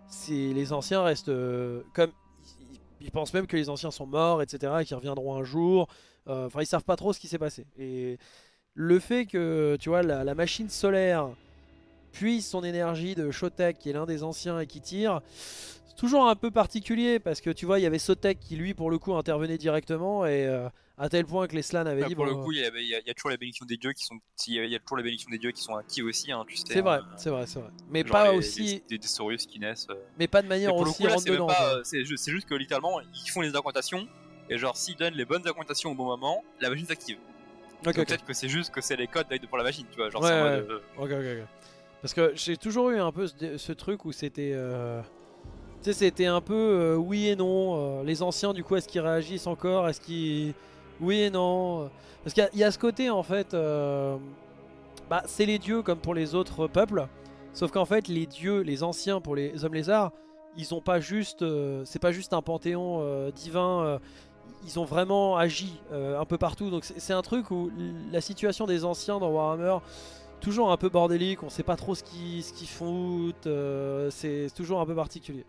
Speaker 1: Les anciens restent euh, comme... Ils, ils pensent même que les anciens sont morts, et cetera, et qu'ils reviendront un jour. Euh, Enfin, ils savent pas trop ce qui s'est passé. Et le fait que, tu vois, la, la machine solaire puise son énergie de Shotek, qui est l'un des anciens et qui tire, c'est toujours un peu particulier parce que tu vois, il y avait Sotek qui lui pour le coup intervenait directement et euh, à tel point que les Slans avaient
Speaker 2: Là,
Speaker 1: dit
Speaker 2: pour le
Speaker 1: bon,
Speaker 2: coup, il y, a, il y a- il y a toujours la bénédiction des dieux qui sont, il y a, il y a toujours la bénédiction des dieux qui sont actives aussi, hein, tu sais.
Speaker 1: c'est
Speaker 2: Hein,
Speaker 1: vrai, c'est vrai, c'est vrai, mais
Speaker 2: genre
Speaker 1: pas
Speaker 2: les, les,
Speaker 1: aussi,
Speaker 2: des, des Saurius qui naissent. euh.
Speaker 1: mais pas de
Speaker 2: Mais
Speaker 1: manière
Speaker 2: pour le
Speaker 1: aussi
Speaker 2: coup, là,
Speaker 1: rentre
Speaker 2: c'est même
Speaker 1: dedans.
Speaker 2: pas, euh, c'est juste, c'est juste que littéralement, ils font les incantations et genre s'ils donnent les bonnes incantations au bon moment, la machine s'active.
Speaker 1: Ok,
Speaker 2: Donc
Speaker 1: ok.
Speaker 2: peut-être que c'est juste que c'est les codes d'aide pour la machine, tu vois. Genre
Speaker 1: Ouais,
Speaker 2: c'est en
Speaker 1: ouais,
Speaker 2: mode. euh,
Speaker 1: ok, ok, ok. Parce que j'ai toujours eu un peu ce, ce truc où c'était, euh, tu sais, c'était un peu euh, oui et non. euh, les anciens, du coup, est-ce qu'ils réagissent encore? Est-ce qu'ils, oui et non. euh, Parce qu'il y, a- il y a ce côté en fait. euh, Bah, c'est les dieux comme pour les autres peuples. Sauf qu'en fait, les dieux, les anciens pour les hommes lézards, ils ont pas juste. euh, c'est pas juste un panthéon euh, divin. euh, ils ont vraiment agi euh, un peu partout. Donc c'est c'est un truc où la situation des anciens dans Warhammer, toujours un peu bordélique. On sait pas trop ce qu'ils ce qu'ils foutent. euh, c'est toujours un peu particulier.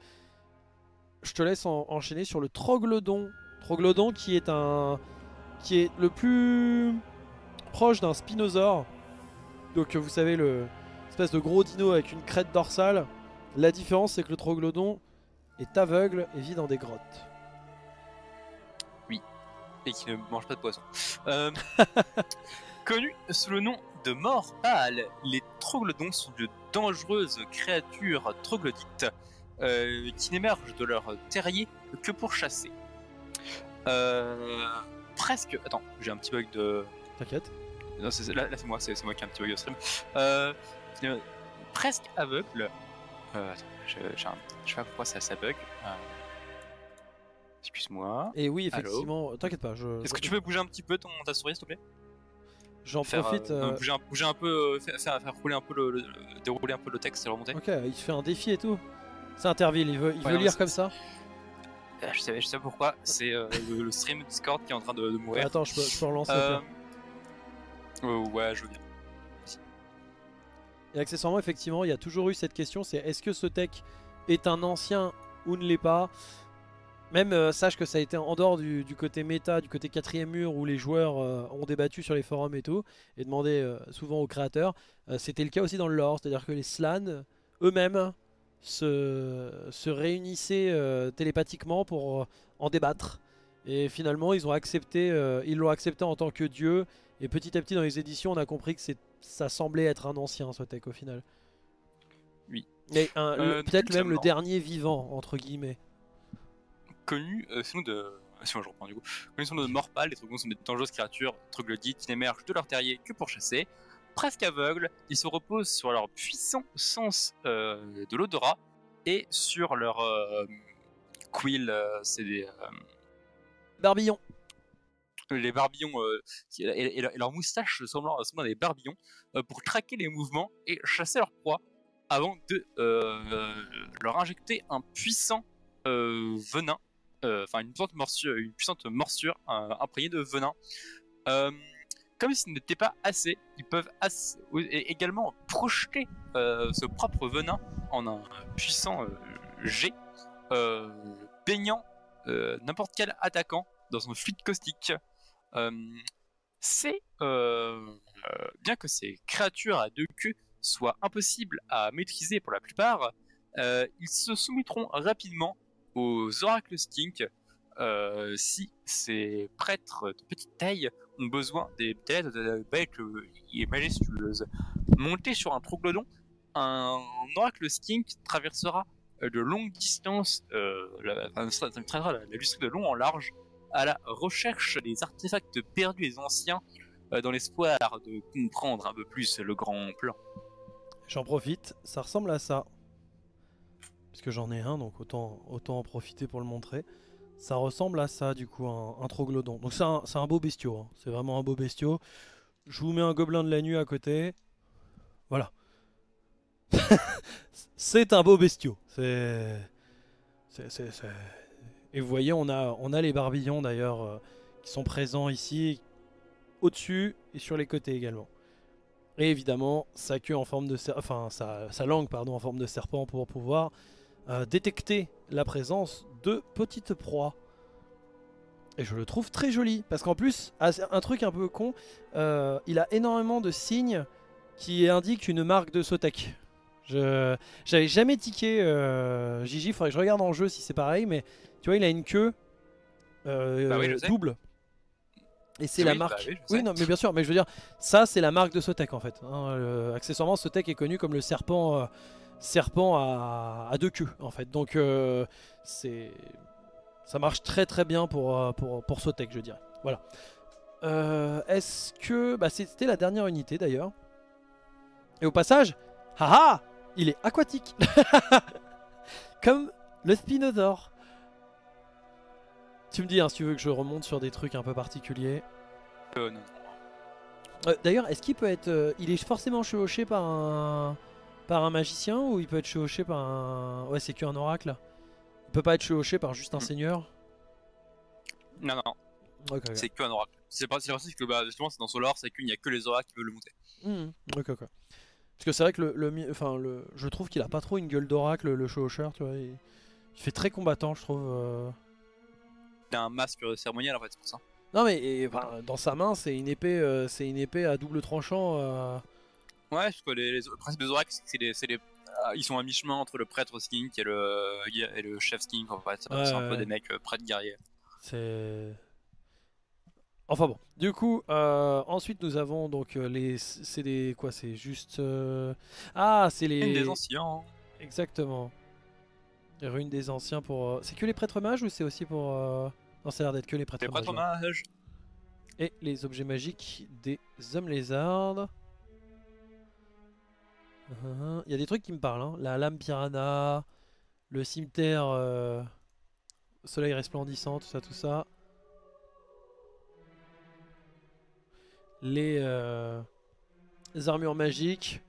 Speaker 1: Je te laisse en- enchaîner sur le Troglodyon. Troglodyon qui est un. Qui est le plus proche d'un Spinosaure. Donc vous savez, le espèce de gros dino avec une crête dorsale. La différence, c'est que le Troglodyon est aveugle et vit dans des grottes.
Speaker 2: Oui. Et qui ne mange pas de poisson. Euh, Connus sous le nom de mort pâle, les troglodyons sont de dangereuses créatures troglodytes euh, qui n'émergent de leur terrier que pour chasser. Euh, presque. Attends, j'ai un petit bug de.
Speaker 1: T'inquiète.
Speaker 2: Non, c'est- là, là, c'est moi, c'est c'est moi qui ai un petit bug de stream. Euh, euh, presque aveugle. Euh, attends, je, j'ai un- je sais pas pourquoi ça, ça bug. Euh, Excuse-moi.
Speaker 1: Et oui, effectivement, t'inquiète pas. je-
Speaker 2: Est-ce que
Speaker 1: je-
Speaker 2: tu peux bouger un petit peu ton, ta souris, s'il te plaît?
Speaker 1: J'en
Speaker 2: Faire,
Speaker 1: profite.
Speaker 2: euh,
Speaker 1: euh,
Speaker 2: non, bouger, un, bouger un peu, euh, faire, faire, faire rouler un peu le, le- le- dérouler un peu le texte et le remonter.
Speaker 1: Ok, il te fait un défi et tout. C'est Interville, il veut, il
Speaker 2: Ouais,
Speaker 1: veut
Speaker 2: non,
Speaker 1: lire
Speaker 2: c'est-
Speaker 1: comme ça.
Speaker 2: Euh, Je sais, je sais pourquoi. C'est euh, le, le stream Discord qui est en train de, de mourir.
Speaker 1: Attends, je peux, je peux relancer. au
Speaker 2: Euh,
Speaker 1: pire.
Speaker 2: euh, ouais, je veux bien.
Speaker 1: Et accessoirement, effectivement, il y a toujours eu cette question, c'est est-ce que Sotek est un ancien ou ne l'est pas. Même euh, sache que ça a été en dehors du, du côté méta, du côté quatrième mur où les joueurs euh, ont débattu sur les forums et tout, et demandé euh, souvent aux créateurs. Euh, C'était le cas aussi dans le lore, c'est-à-dire que les slans eux-mêmes se, se réunissaient euh, télépathiquement pour euh, en débattre. Et finalement ils ont accepté, euh, ils l'ont accepté en tant que dieu. Et petit à petit dans les éditions on a compris que ça semblait être un ancien Sotek au final.
Speaker 2: Oui.
Speaker 1: Et
Speaker 2: Euh,
Speaker 1: peut-être même le
Speaker 2: marrant.
Speaker 1: dernier vivant entre guillemets.
Speaker 2: Connu euh, sous le nom de. Si moi je reprends du coup. Connu sous le nom de Morpal, les troglodytes sont des dangereuses créatures troglodytes qui n'émergent de leur terrier que pour chasser. Presque aveugles, ils se reposent sur leur puissant sens euh, de l'odorat et sur leur euh, quill, euh, c'est des. Euh,
Speaker 1: Barbillon.
Speaker 2: les barbillons euh, qui- et, et, leur- et leurs moustaches ressemblant, ressemblant à des barbillons euh, pour traquer les mouvements et chasser leur proie avant de euh, leur injecter un puissant euh, venin, euh, enfin une puissante morsure, une puissante morsure euh, imprégnée de venin. Euh, comme ce n'était pas assez, ils peuvent as- également projeter euh, ce propre venin en un puissant euh, jet, euh, baignant euh, n'importe quel attaquant dans un fluide caustique. Euh, c'est euh, euh, bien que ces créatures à deux queues soient impossibles à maîtriser pour la plupart, euh, ils se soumettront rapidement aux oracles stink euh, si ces prêtres de petite taille ont besoin des bêtes de bêtes et majestueuses. Monté sur un troglodyte, un oracle stink traversera de longues distances, euh, la, enfin, traversera la, la lustrie de long en large à la recherche des artefacts perdus et anciens euh, dans l'espoir de comprendre un peu plus le grand plan.
Speaker 1: J'en profite, ça ressemble à ça. Parce que j'en ai un, donc autant, autant en profiter pour le montrer. Ça ressemble à ça, du coup, un, un troglodyte. Donc c'est un, un beau bestiau, hein. C'est vraiment un beau bestiau. Je vous mets un gobelin de la nuit à côté. Voilà. C'est un beau bestiau. C'est... Et vous voyez, on a, on a les barbillons d'ailleurs euh, qui sont présents ici, au-dessus et sur les côtés également. Et évidemment, sa queue en forme de serpent, enfin sa, sa langue pardon en forme de serpent pour pouvoir euh, détecter la présence de petites proies. Et je le trouve très joli parce qu'en plus, un truc un peu con, euh, il a énormément de signes qui indiquent une marque de Sotek. Je j'avais jamais tiqué euh, Gigi, faudrait que je regarde en jeu si c'est pareil, mais tu vois, il a une queue euh,
Speaker 2: Bah oui, je sais.
Speaker 1: double. Et c'est
Speaker 2: Oui,
Speaker 1: la
Speaker 2: bah
Speaker 1: marque.
Speaker 2: oui, je
Speaker 1: Oui,
Speaker 2: sais.
Speaker 1: non, mais bien sûr, mais je veux dire, ça c'est la marque de Sotek en fait. Hein, le- accessoirement, Sotek est connu comme le serpent, euh, serpent à, à deux queues en fait. Donc euh, c'est, ça marche très très bien pour euh, pour pour Sotek, je dirais. Voilà. Euh, Est-ce que, bah c'était la dernière unité d'ailleurs. Et au passage, haha, il est aquatique, comme le Spinosaur. Tu me dis hein, si tu veux que je remonte sur des trucs un peu particuliers.
Speaker 2: Euh, non.
Speaker 1: Euh, D'ailleurs, est-ce qu'il peut être... euh, il est forcément chevauché par un... par un magicien ou il peut être chevauché par un... Ouais, c'est qu'un oracle. Il peut pas être chevauché par juste un
Speaker 2: Hmm.
Speaker 1: seigneur.
Speaker 2: Non, non, non.
Speaker 1: Ok, ok.
Speaker 2: C'est qu'un oracle. C'est pas, c'est aussi que bah, justement, c'est dans Solar, c'est qu'il n'y a que les oracles qui peuvent le monter.
Speaker 1: Mhm, ok, ok. Parce que c'est vrai que le, le mi- enfin, le, je trouve qu'il a pas trop une gueule d'oracle, le chevaucheur, tu vois. Il, il fait très combattant, je trouve. euh.
Speaker 2: Il a un masque cérémonial en fait, c'est pour ça.
Speaker 1: Non mais et, enfin, dans sa main, c'est une épée, euh, c'est une épée à double tranchant. euh.
Speaker 2: Ouais, parce que les, les- le principe des oracles, c'est que c'est des, c'est des- ah, ils sont à mi-chemin entre le prêtre skink et le, et le chef skink en fait.
Speaker 1: Ouais,
Speaker 2: C'est un peu
Speaker 1: ouais,
Speaker 2: des mecs euh, prêtres guerriers.
Speaker 1: c'est... Enfin bon, du coup, euh, ensuite nous avons donc euh, les... C'est des... Quoi, c'est juste... euh, Ah, c'est
Speaker 2: Une des
Speaker 1: les...
Speaker 2: anciens.
Speaker 1: Exactement. Les ruines des anciens pour... euh, C'est que les prêtres mages ou c'est aussi pour... euh, Non, ça a l'air d'être que les
Speaker 2: Les
Speaker 1: prêtres
Speaker 2: prêtres
Speaker 1: mages. Là.
Speaker 2: mages.
Speaker 1: Et les objets magiques des hommes lézards. Uhum. Il y a des trucs qui me parlent, hein. La lame piranha, le cimetière euh, soleil resplendissant, tout ça, tout ça. Les, euh, les armures magiques.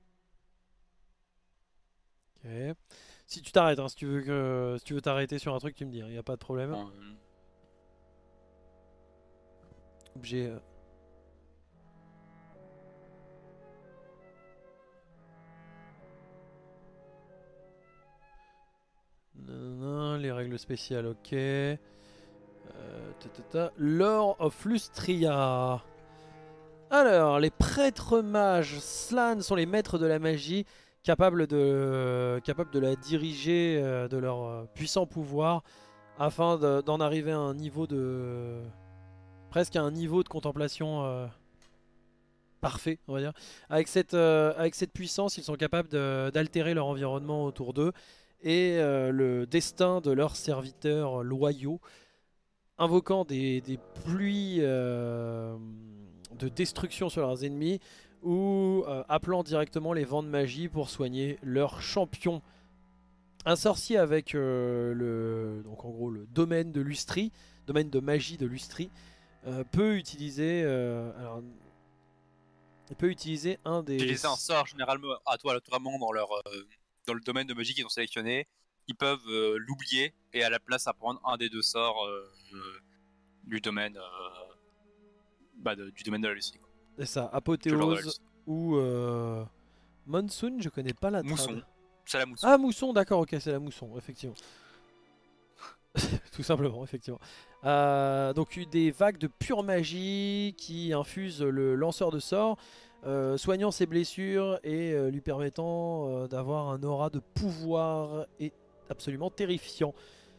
Speaker 1: Ok. Si tu t'arrêtes, hein, si tu veux que si tu veux t'arrêter sur un truc, tu me dis, il n'y a pas de problème.
Speaker 2: Euh,
Speaker 1: Objet. euh, nanana. règles spéciales, ok. Euh, ta, ta, ta. Lore of Lustria. Alors, les prêtres mages Slann sont les maîtres de la magie, capables de, capables de la diriger euh, de leur euh, puissant pouvoir, afin d'en arriver à un niveau de... presque à un niveau de contemplation euh, parfait, on va dire. Avec cette, euh, avec cette puissance, ils sont capables d'altérer leur environnement autour d'eux et euh, le destin de leurs serviteurs loyaux, invoquant des, des pluies euh, de destruction sur leurs ennemis ou euh, appelant directement les vents de magie pour soigner leurs champions. Un sorcier avec euh, le, donc en gros le domaine de Lustrie, domaine de magie de Lustrie, euh, peut utiliser, euh, alors, il peut utiliser un des.
Speaker 2: Utiliser un sort généralement à toi, naturellement dans leur euh, dans le domaine de magie qu'ils ont sélectionné. Ils peuvent euh, l'oublier et à la place apprendre un des deux sorts euh, euh, du domaine euh, bah, de, du domaine de la Lucie.
Speaker 1: C'est ça, Apothéose ou euh, Monsoon, je connais pas la trad.
Speaker 2: Mousson, c'est la mousson.
Speaker 1: Ah mousson, d'accord, ok, c'est la mousson, effectivement. Tout simplement, effectivement. Euh, donc des vagues de pure magie qui infusent le lanceur de sorts, euh, soignant ses blessures et euh, lui permettant euh, d'avoir un aura de pouvoir et absolument terrifiant.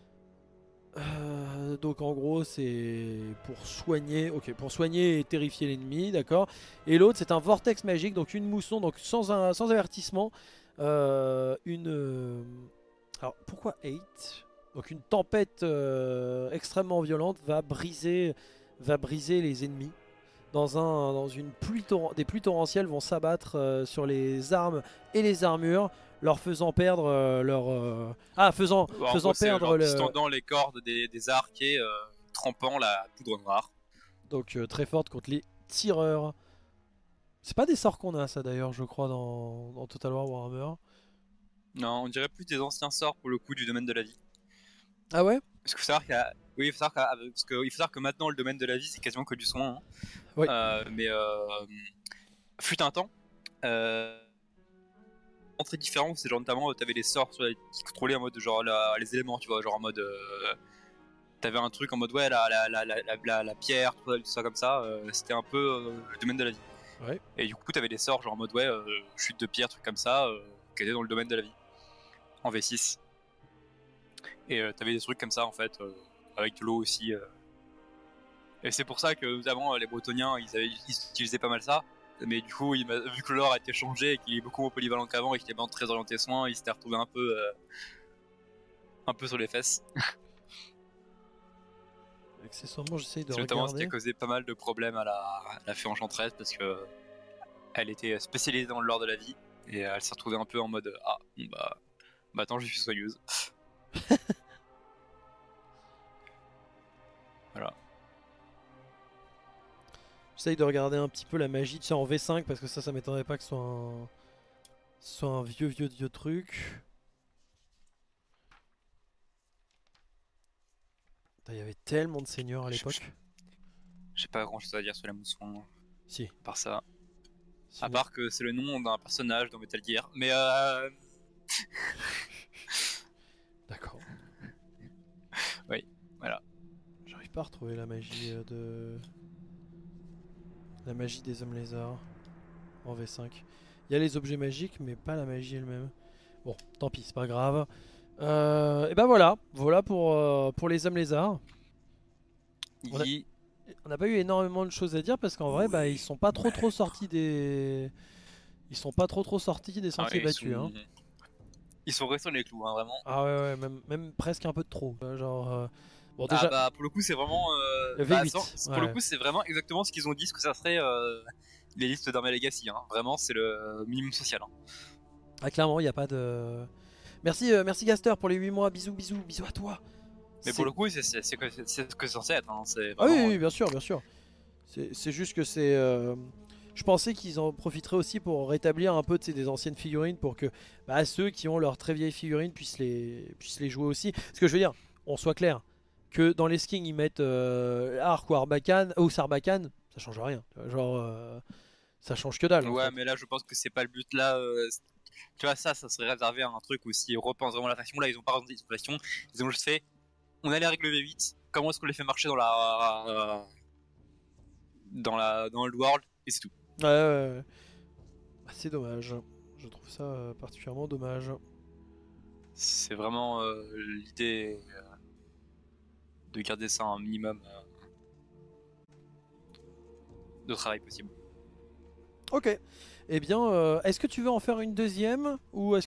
Speaker 1: Euh, donc en gros c'est pour soigner, ok, pour soigner et terrifier l'ennemi, d'accord. Et l'autre c'est un vortex magique, donc une mousson, donc sans, un, sans avertissement, euh, une. Euh, alors pourquoi eight? Donc une tempête euh, extrêmement violente va briser, va briser les ennemis. Dans, un, dans une pluie des pluies torrentielles vont s'abattre euh, sur les armes et les armures, leur faisant perdre euh, leur... Euh... Ah, faisant,
Speaker 2: bon,
Speaker 1: faisant
Speaker 2: gros,
Speaker 1: perdre le...
Speaker 2: Tendant les cordes des, des arcs et euh, trempant la poudre noire.
Speaker 1: Donc euh, très forte contre les tireurs. C'est pas des sorts qu'on a ça d'ailleurs, je crois, dans, dans Total War Warhammer.
Speaker 2: Non, on dirait plus des anciens sorts pour le coup du domaine de la vie.
Speaker 1: Ah ouais?
Speaker 2: Parce qu'il faut savoir qu'il oui, il faut savoir que, parce que, il faut savoir que maintenant le domaine de la vie c'est quasiment que du soin. Hein.
Speaker 1: Oui.
Speaker 2: Euh, mais euh, fut un temps. Euh, très différent où c'est genre notamment t'avais des sorts sur les, qui contrôlaient en mode genre la, les éléments, tu vois, genre en mode euh, t'avais un truc en mode ouais la, la, la, la, la, la pierre, tout ça, tout ça comme ça, euh, c'était un peu euh, le domaine de la vie.
Speaker 1: Ouais.
Speaker 2: Et du coup t'avais des sorts genre en mode ouais euh, chute de pierre, truc comme ça, euh, qui étaient dans le domaine de la vie en V six. Et euh, t'avais des trucs comme ça en fait, euh, avec de l'eau aussi. Euh. Et c'est pour ça que notamment les Bretoniens ils, avaient, ils utilisaient pas mal ça. Mais du coup, il vu que l'or a été changé et qu'il est beaucoup moins polyvalent qu'avant et qu'il est vraiment très orienté soin, il s'était retrouvé un peu, euh, un peu sur les fesses.
Speaker 1: Accessoirement, j'essaye de
Speaker 2: notamment
Speaker 1: regarder.
Speaker 2: ce qui a causé pas mal de problèmes à la, à la fée enchanteresse parce que elle était spécialisée dans le lore de la vie et elle s'est retrouvée un peu en mode ah bon bah maintenant je suis soigneuse. Voilà.
Speaker 1: J'essaye de regarder un petit peu la magie, tu sais, en V cinq, parce que ça, ça m'étonnerait pas que ce soit un... soit un vieux, vieux, vieux truc. Il y avait tellement de seigneurs à l'époque.
Speaker 2: J'ai pas grand chose à dire sur la mousson.
Speaker 1: Si.
Speaker 2: À part ça.
Speaker 1: Si
Speaker 2: à part que c'est le nom d'un personnage dans Metal Gear. Mais euh...
Speaker 1: D'accord.
Speaker 2: Oui, voilà.
Speaker 1: J'arrive pas à retrouver la magie de... La magie des hommes lézards en V cinq. Il y a les objets magiques, mais pas la magie elle-même. Bon, tant pis, c'est pas grave. Euh, et ben voilà, voilà pour, euh, pour les hommes lézards. On a-
Speaker 2: Il...
Speaker 1: On n'a pas eu énormément de choses à dire parce qu'en vrai,
Speaker 2: Oui,
Speaker 1: bah, ils sont pas trop trop sortis des... Ils sont pas trop trop sortis des sentiers
Speaker 2: ah ouais,
Speaker 1: battus.
Speaker 2: ils sont...
Speaker 1: Hein.
Speaker 2: Ils sont restés dans les clous, hein, vraiment.
Speaker 1: Ah ouais, ouais, même, même presque un peu de trop. Euh, Genre... euh, Bon,
Speaker 2: Ah
Speaker 1: déjà...
Speaker 2: bah pour le coup c'est vraiment euh,
Speaker 1: V huit,
Speaker 2: bah, sans-
Speaker 1: ouais.
Speaker 2: pour le coup c'est vraiment exactement ce qu'ils ont dit, ce que ça serait euh, les listes d'Arma Legacy, hein. Vraiment c'est le minimum social, hein.
Speaker 1: Ah, clairement, il n'y a pas de... Merci, euh, merci Gaster pour les huit mois, bisous, bisous, bisous à toi.
Speaker 2: Mais
Speaker 1: C'est-
Speaker 2: pour le coup c'est c'est- c'est que c'est ce que c'est censé être, hein. C'est
Speaker 1: Ah oui,
Speaker 2: vraiment,
Speaker 1: oui, bien sûr, bien sûr. C'est c'est juste que c'est... euh, Je pensais qu'ils en profiteraient aussi pour rétablir un peu tu sais, des anciennes figurines pour que bah, ceux qui ont leurs très vieilles figurines puissent les, puissent les jouer aussi. Parce que je veux dire, on soit clair, que dans les skins ils mettent euh, Arc ou Arbacane, ou Sarbacane, ça change rien. Tu vois, genre, euh, ça change que dalle. en
Speaker 2: ouais
Speaker 1: fait.
Speaker 2: mais là je pense que c'est pas le but là, euh, tu vois ça ça serait réservé à un truc où s'ils repensent vraiment l'attraction, là ils ont pas repensé l'attraction, ils ont juste fait on a les règles V huit, comment est-ce qu'on les fait marcher dans la dans la dans le world, et c'est tout.
Speaker 1: Ouais, ouais, ouais. Ah, c'est dommage. Je trouve ça euh, particulièrement dommage.
Speaker 2: C'est vraiment euh, l'idée euh, de garder ça un minimum euh, de travail possible.
Speaker 1: Ok. Eh bien, euh, est-ce que tu veux en faire une deuxième ou est-ce